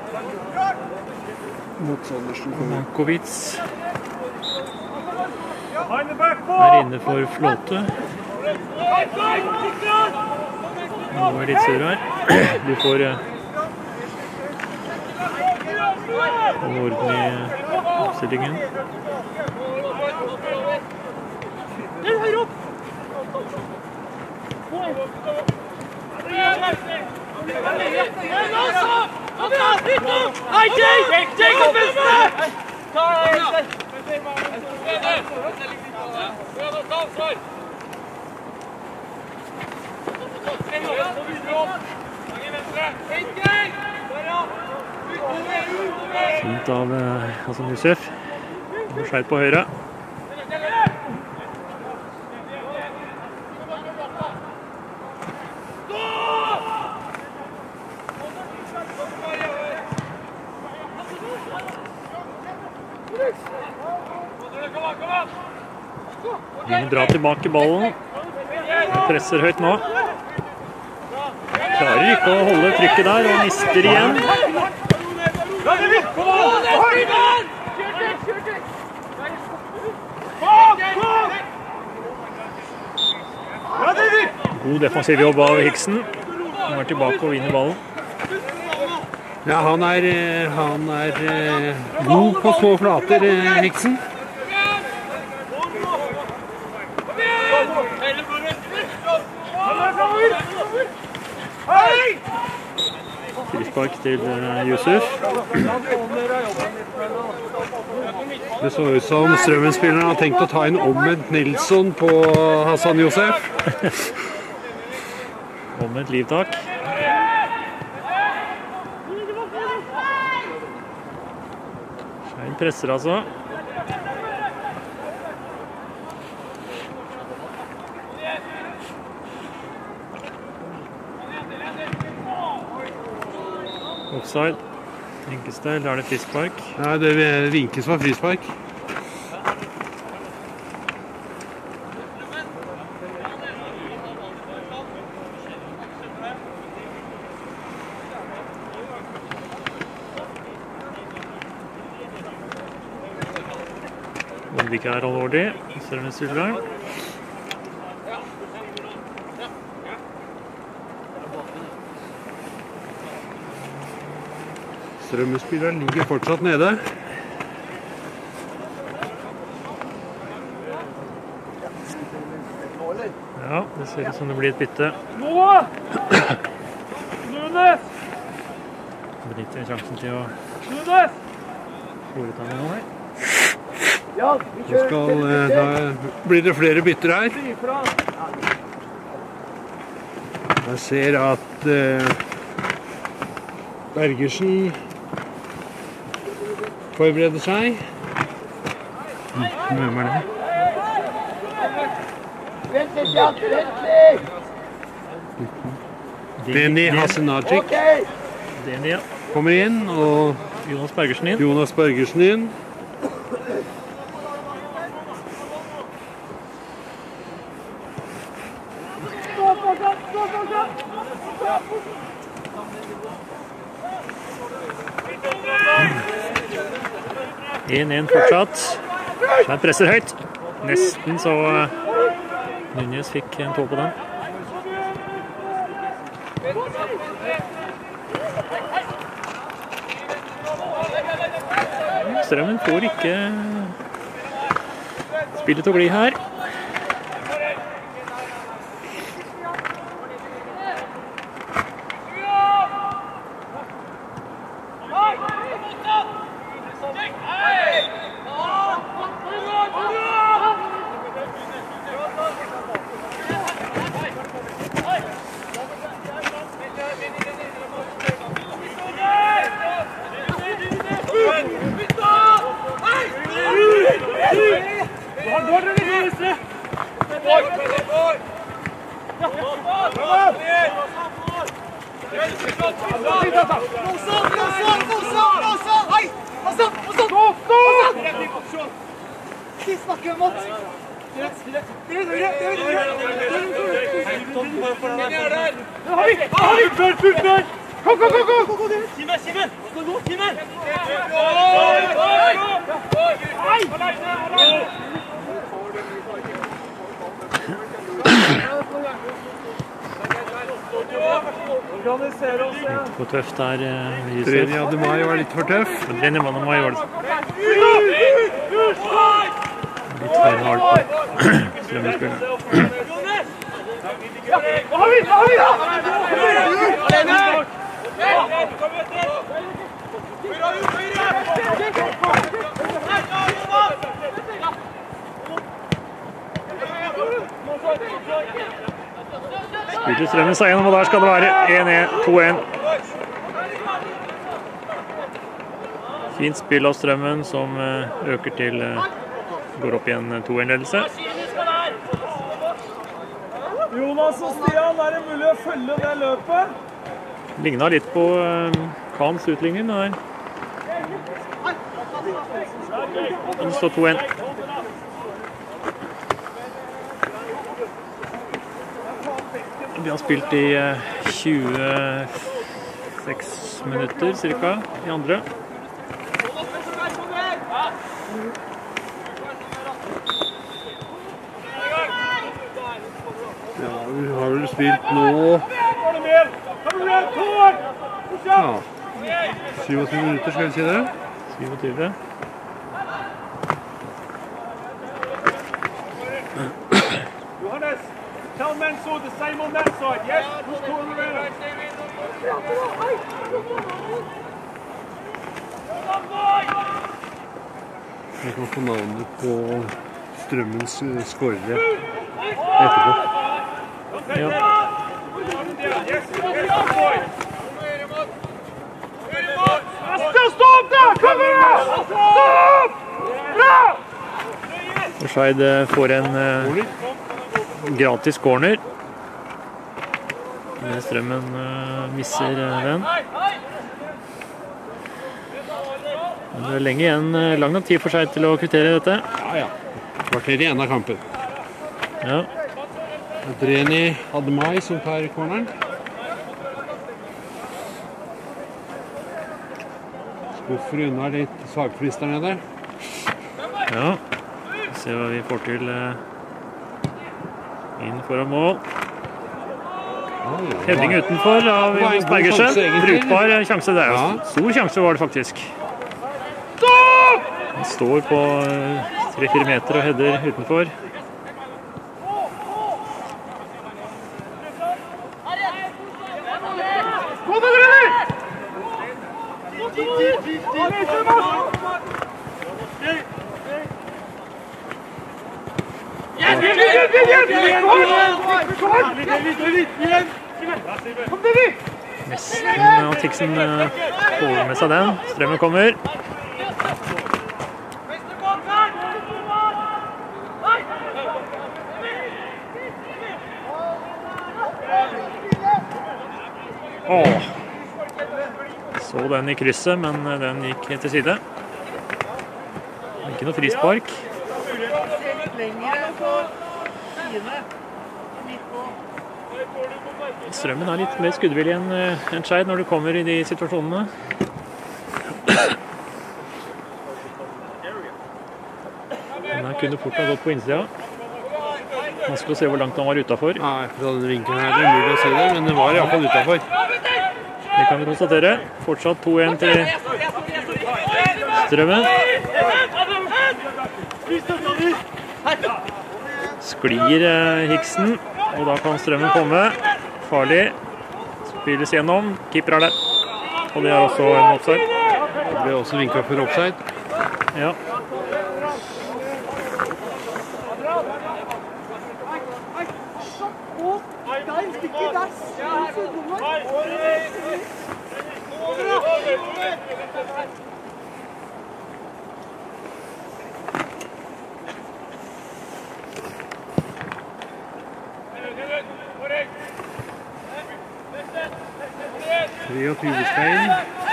Mats Andersen. Mankovic er inne for Flåte. Nå er det litt sur her. Du får orden i oppstillingen. Fint av Hassan Youssef. Skeid på høyre. Linje drar tilbake ballen. Han presser høyt nå. Klarer ikke å holde trykket der, og mister igjen. God defensiv jobb av Hiksen. Han er tilbake og vinner ballen. Ja, han er god på små flater, Hiksen. Frispark til Yusuf. Det så ut som Strømmen-spilleren har tenkt å ta inn omvendt Nilsson på Hassan Josef. Omvendt livtak. Schein presser altså. Offside. Tenkes det, eller er det frispark? Ja, det vinkes for frispark. Om det ikke er alvorlig, så er det Sylveren. Strømmen-spilleren ligger fortsatt nede. Ja, det ser ut som det blir et bytte. Benytter sjansen til å foreta noe her. Da blir det flere bytter her. Jeg ser at Bergersen forbereder seg. Hvem er det? Deni Hasenagic Deni, ja. kommer inn, og Jonas Bergersen inn. Jonas Bergersen inn. En fortsatt. Schein presser høyt. Nesten så Núñez fikk en tå på den. Strømmen får ikke spillet til å gli her. For tøft der, Yusuf. Treni Ademai var litt for tøff. Treni Ademai var det. Litt for hard på Strømmen-spilleren. Spiller Strømmen seg gjennom, og der skal det være 1-1, 2-1. Fint spill av Strømmen, som øker til, går opp i en 2-1-ledelse. Jonas og Stian, er det mulig å følge det løpet? Lignet litt på Kahns utligning der. Det står 2-1. Vi har spilt i 26 minutter cirka i andre. Ja, vi har vel spilt nå 27 minutter, skal vi si det? 27. Johannes, tell Mansour the same on that side, yes? Push two on the round. Vi kan få navnet på Strømmens skårere etterpå. Ja. Stopp der! Kom igjen! Stopp! Bra! Skeid får en gratis corner. Men Strømmen misser den. Men det er lenge igjen, lang nok tid for Skeid til å kvittere dette. Ja. Kvarter igjen av kampen. Ja. Dreni Admai som tar corneren. Skuffer unna litt svagfrister nede. Ja. Se hva vi får til inn foran mål. Heading utenfor av Jonas Bergersen. Brukbar sjanse. Det er jo stor sjanse var det faktisk. Han står på 3-4 meter og header utenfor. Nesten Antiksen får med seg den. Strømmen kommer. Så den i krysset, men den gikk helt til side. Ikke noe frispark. Strømmen har litt mer skuddvillig enn Skeid når du kommer i de situasjonene. Den kunne fort ha gått på innsida. Man skal se hvor langt han var utenfor. Nei, fra denne vinkelen her er det mulig å se det, men det var i hvert fall utenfor. Det kan vi konstatere. Fortsatt 2-1 til Strømmen. Sklir Hiksen, og da kan Strømmen komme. Farlig. Spilles gjennom. Keeper er der. Og det er også en offside. Det ble også vinket for offside. Ja. Stein.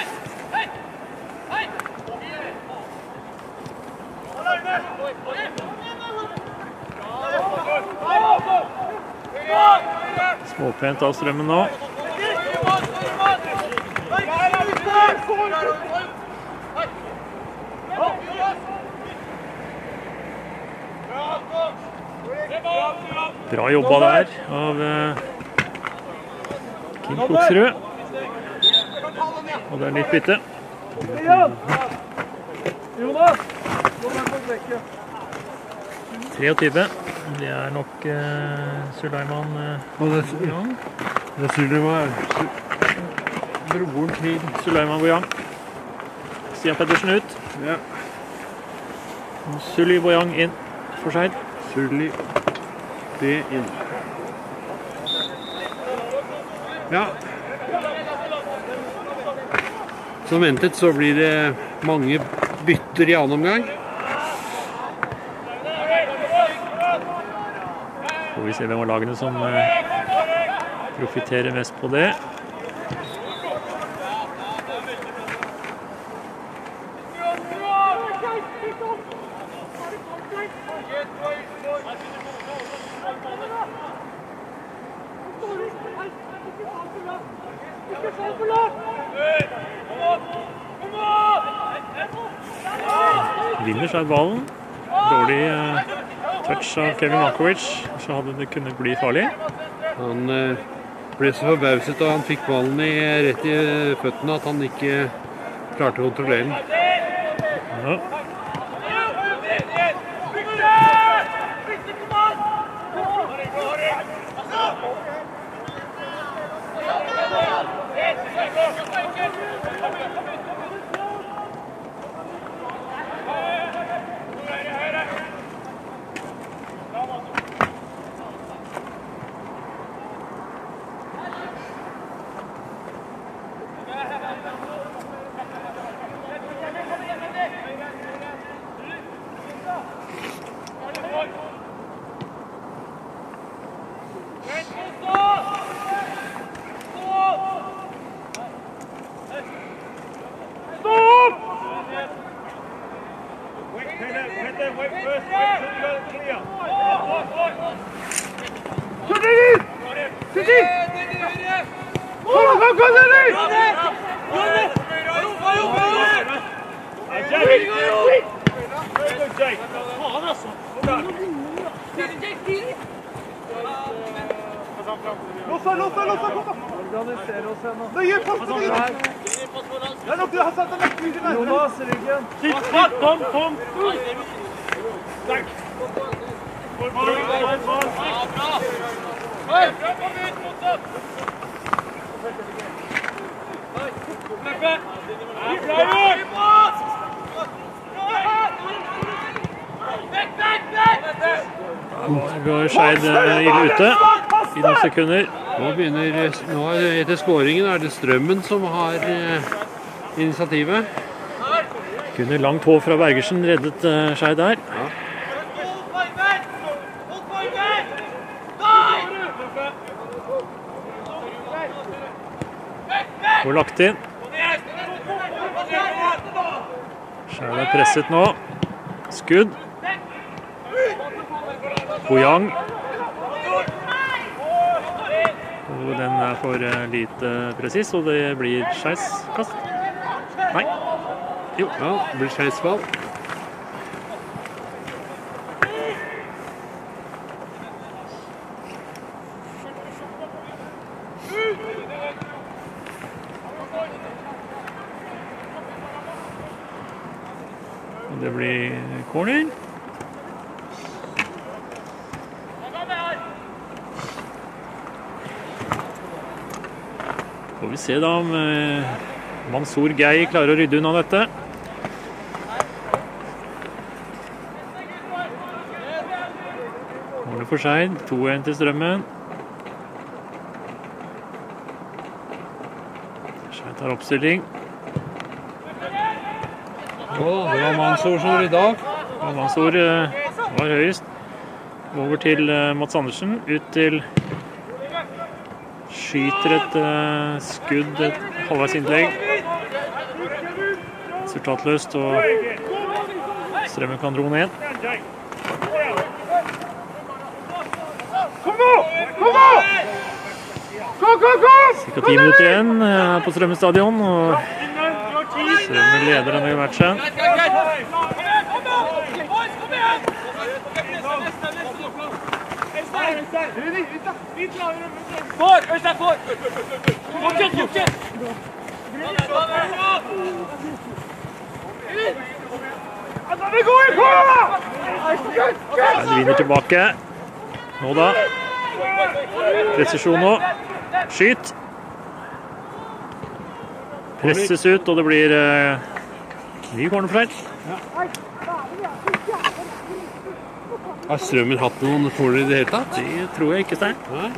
Småpent av Strømmen nå. Bra jobba der av Kim Koksrud. Og det er nytt bytte. 23. Det er nok Sulaiman Bojan. Det er Sulaiman. Broren til Sulaiman Bojan. Stian Pedersen ut. Ja. Sully Bojan inn for Skeid. Sully B inn. Ja. Som ventet så blir det mange bytter i annen omgang. Får vi se hvem av lagene som profiterer mest på det. Vinner seg ballen. Dårlig touch av Kevin Markovic, så hadde det kunnet bli farlig. Han ble så forbauset da han fikk ballen rett i føttene at han ikke klarte å kontrollere den. Ja. Går Skeid ille ute i noen sekunder. Nå etter skåringen er det Strømmen som har initiativet. Kunne langt på fra Bergersen reddet Skeid der. Ja. Og lagt inn. Skeid er presset nå. Skudd. Boyang. Og den er for lite presis, og det blir skeiskast. Nei. Jo. Ja, det blir skeisball. Og det blir corner. Får vi se da om Mansour Gei klarer å rydde unna dette. Målet for Skeid, 2-1 til Strømmen. Skeid tar oppstilling. Det var Mansour som rydde av. Mansour var høyest. Over til Mats Andersen, ut til skyter et skudd, et halvveis innlegg. Resultatløst, og Strømmen kan dro ned. Kom nå! Kom nå! Cirka 10 minutter igjen på Strømmen stadion, og Strømmen leder denne matchen. Øystein, får! Fortsett! Vi går i på! Skeid vinner tilbake. Nå da. Presisjon nå. Skyt. Presses ut, og det blir ny cornerfleit. Har Strømmen hatt noen corner i det hele tatt? Det tror jeg ikke, Stein. Nei.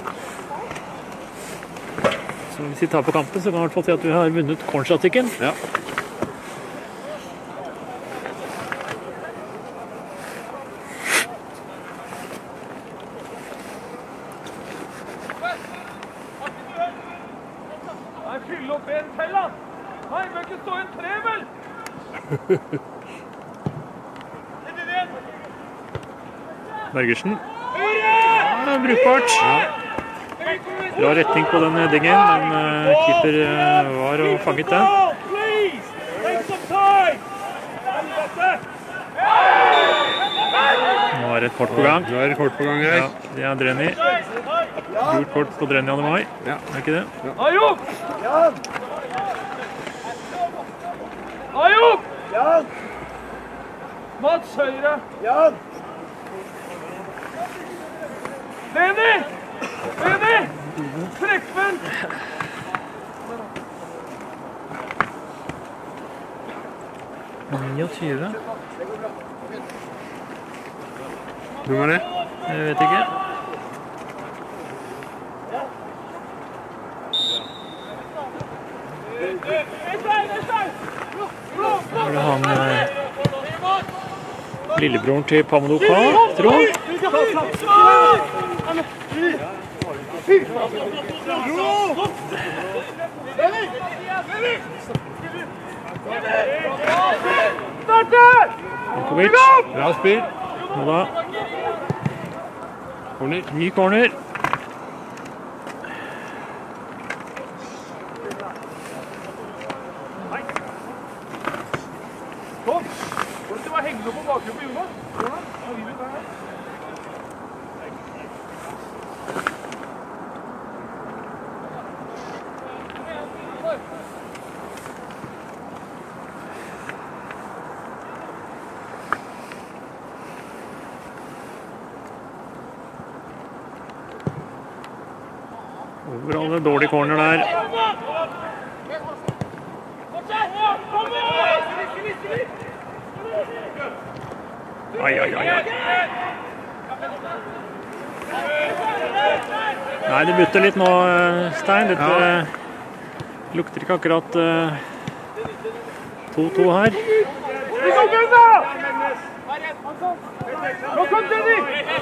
Så hvis vi tar på kampen, så kan vi i hvert fall si at vi har vunnet cornerstatikken. Ja. Fyll opp en til, da! Nei, bør ikke stå en tre, vel? Bergersen. Ja, brukbart. Ja. Bra retning på den headingen, men keeper var og fanget den. Nå er det et kort på gang. Nå er det kort på gang her. Ja, det er Drenny. Gult kort på Drenny Ademai. Ja. Er ikke det? Ayup! Ayup! Mats høyre. Lenny! Trekkvenn! Hvem var det? Jeg vet ikke. Er det han lillebroren til Pamodoka, tror jeg? Jankovic. Bra spill. Nå da. Corner. Ny corner. Kom! Får du ikke bare henge noe på bakgrunnen på Jonas? Overall en dårlig corner der. Ai. Nei, det butter litt nå, Stein. Dette lukter ikke akkurat 2-2 her. Nå kom Denny!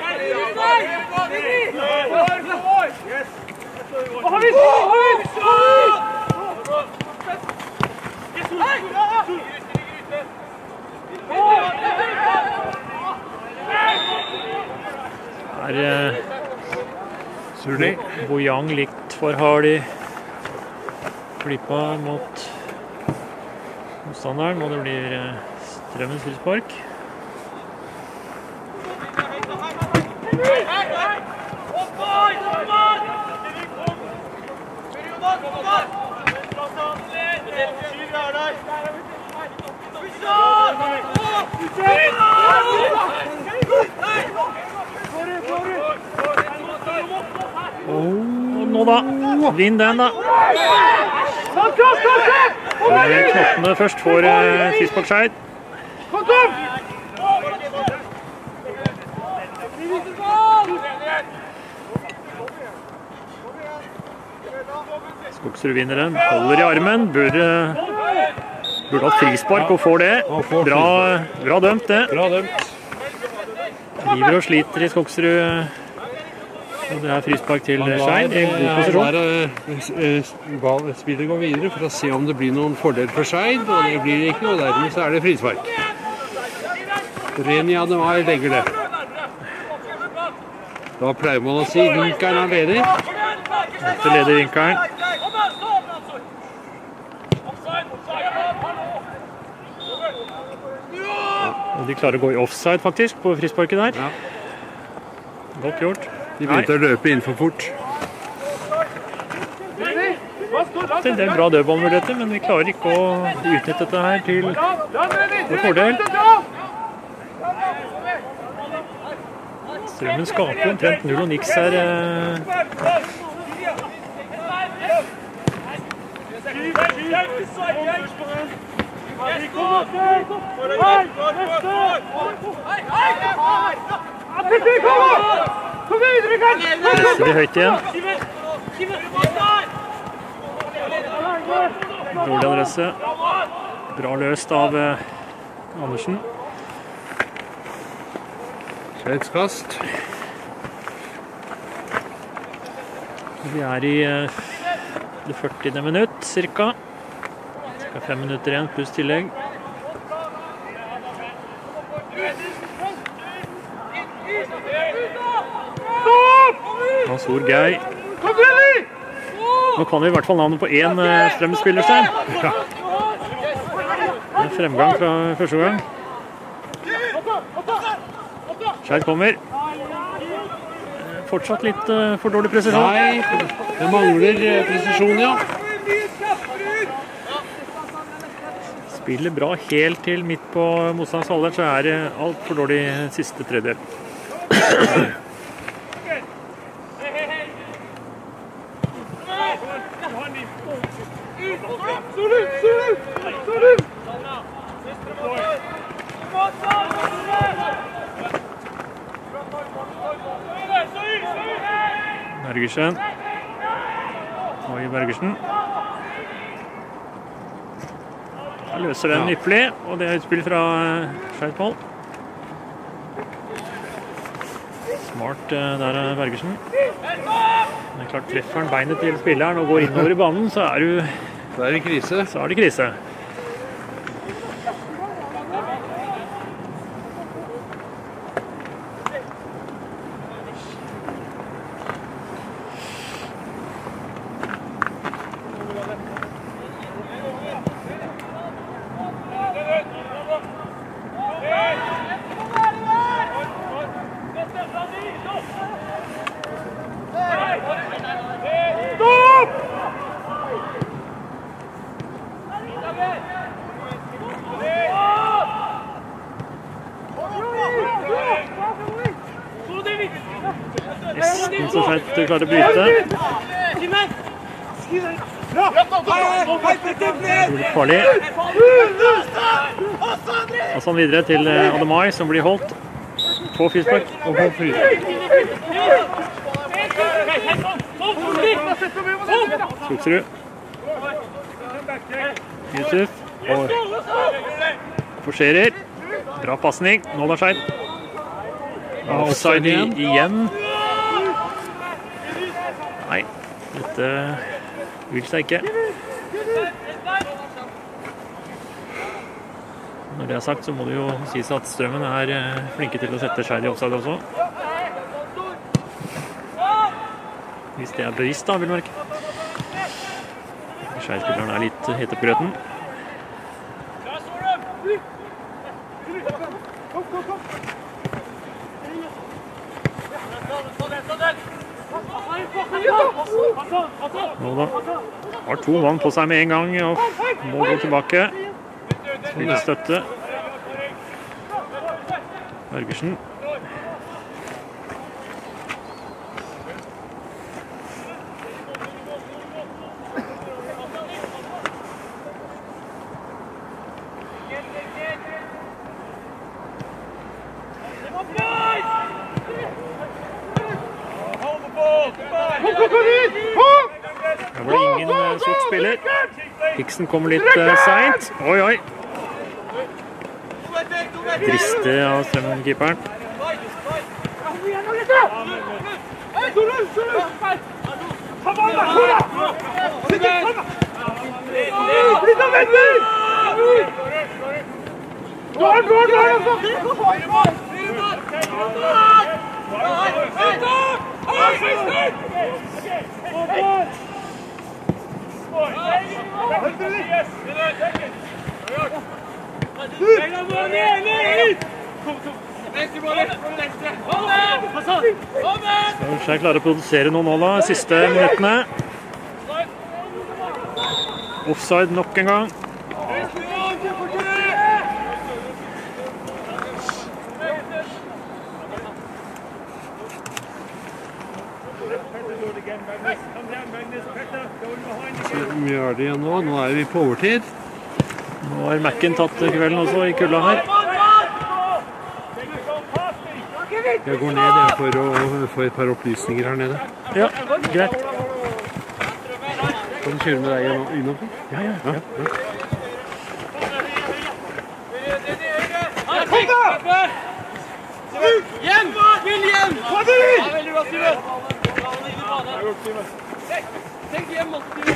Er Surlig. Bojang litt for hard i flippa mot motstanderen, og det blir Strømmens frispark. Nå da, vinn den da. Knottene først får frisparkseid. Skogsrud vinner den, holder i armen, burde hatt frispark og får det. Bra dømt det. Bra dømt. River og sliter i Skogsrud. Og det er frispark til Skeid i god posisjon. Spillet går videre for å se om det blir noen fordel for Skeid, og det blir det ikke, og dermed så er det frispark. Reni Ademai legger det. Da pleier man å si vinkeren er ledig. Dette leder vinkeren. Og de klarer å gå i offside faktisk på frisparket der. Ja. Godt gjort. De begynte å løpe inn for fort. Det er en bra dødballmuligheter, men vi klarer ikke å utnytte dette her til vår fordel. Strømmen skaper omtrent 0 og niks her. Presser de høyt igjen. Dårlig adresse. Bra løst av Andersen. Skjeidskast. Vi er i det 40. minutt, cirka. Skal 5 minutter igjen, pluss tillegg. Hans Ord Geir Nå kan vi i hvert fall navnet på en Strøm-spiller der. En fremgang fra første gang. Skeid kommer. Fortsatt litt for dårlig presisjon. Nei, det mangler presisjon, ja. Spiller bra helt til midt på motstands halvdel, så er det alt for dårlig siste tredjedel. Bergersen. Oi, Bergersen. Da løser den ypperlig, og det er utspill fra Skeid-mål. Smart der er Bergersen. Men klart treffer han beinet til spilleren og går innover i banen, så er det krise. Så er det krise. Nesten så Skeid klarte å bryte. Farlig. Og sånn videre til Ademai, som blir holdt. På frispark og på frispark. Skogsrud. Yusuf. Og forserer. Bra passning. Nå da Skeid. Offside igjen. Nei, dette vil seg ikke. Når det er sagt, så må det jo sies at Strømmen er flinke til å sette Skeid i offside også. Hvis det er bevisst da, vil du merke. Skeid-spilleren er litt hete på grøten. Nå da. Har to mann på seg med en gang og må gå tilbake. Spille støtte. Bergersen. Det var ingen sort spiller. Hiksen kommer litt sent. Oi, oi. Driste av Strømmen-keeperen. Skal klare å produsere noen nå da, siste minuttene. Offside nok en gang. Hvor mye er det igjen nå? Nå er vi på overtid. Nå har Macken tatt kvelden også i kulda her. Jeg går ned der for å få et par opplysninger her nede. Ja, greit. Kan du kjøre med deg innom? Ja. Kom da! Hjem! Spill hjem! Hva er det? Ja, veldig bra, Simen. Tenk hjem, Simen.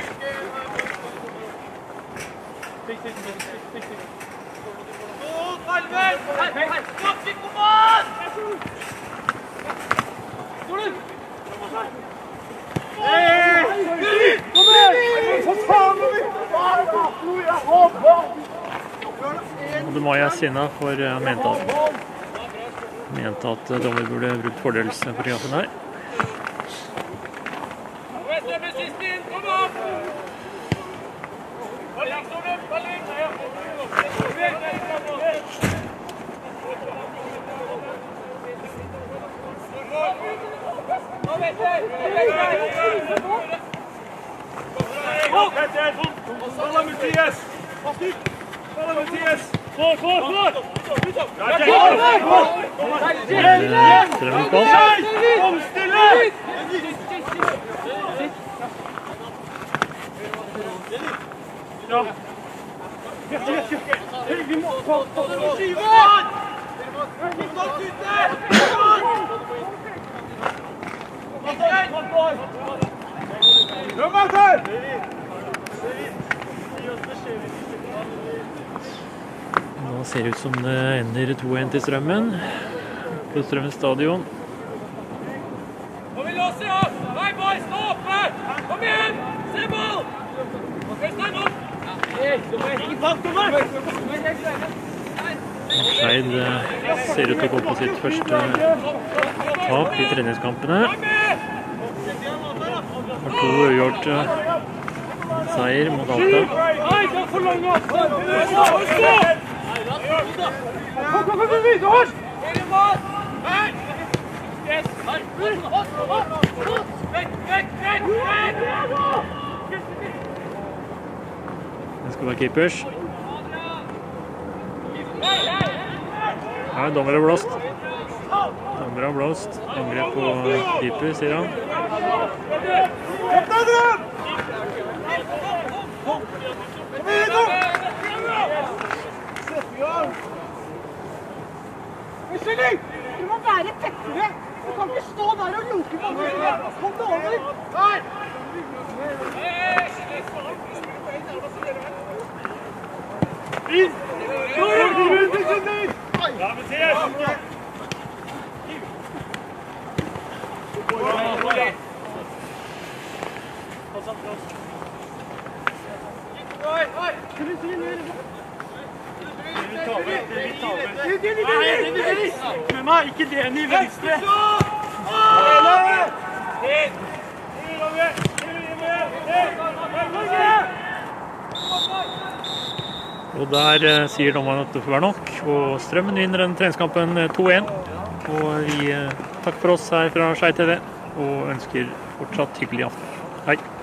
Godt, Alvin! Godt, Sikkoman! Står du? Odd Maja sinna for han mente at dommer burde brukt fordelsparagrafen her. Strømmen på. Nå ser det ut som det ender 2-1 til Strømmen på Strømmen stadion. Må vi låse oss! Nei, boys, stå oppe! Kom igjen! Se ball! Øystein opp! Skeid ser ut til å gå på sitt første tap i treningskampene. Har 2 uavgjort seier mot Alta. Det skal være keepers. Ja, dommer har blåst. Angrep på keeper, sier han. Du må være tettere. Du kan ikke stå der og luke på meg. Kom deg over. Ikke det i venstre! Og der sier dommeren at det får være nok, og Strømmen vinner den treningskampen 2-1. Og vi takker for oss her fra Skeid TV, og ønsker fortsatt hyggelig aften. Hei!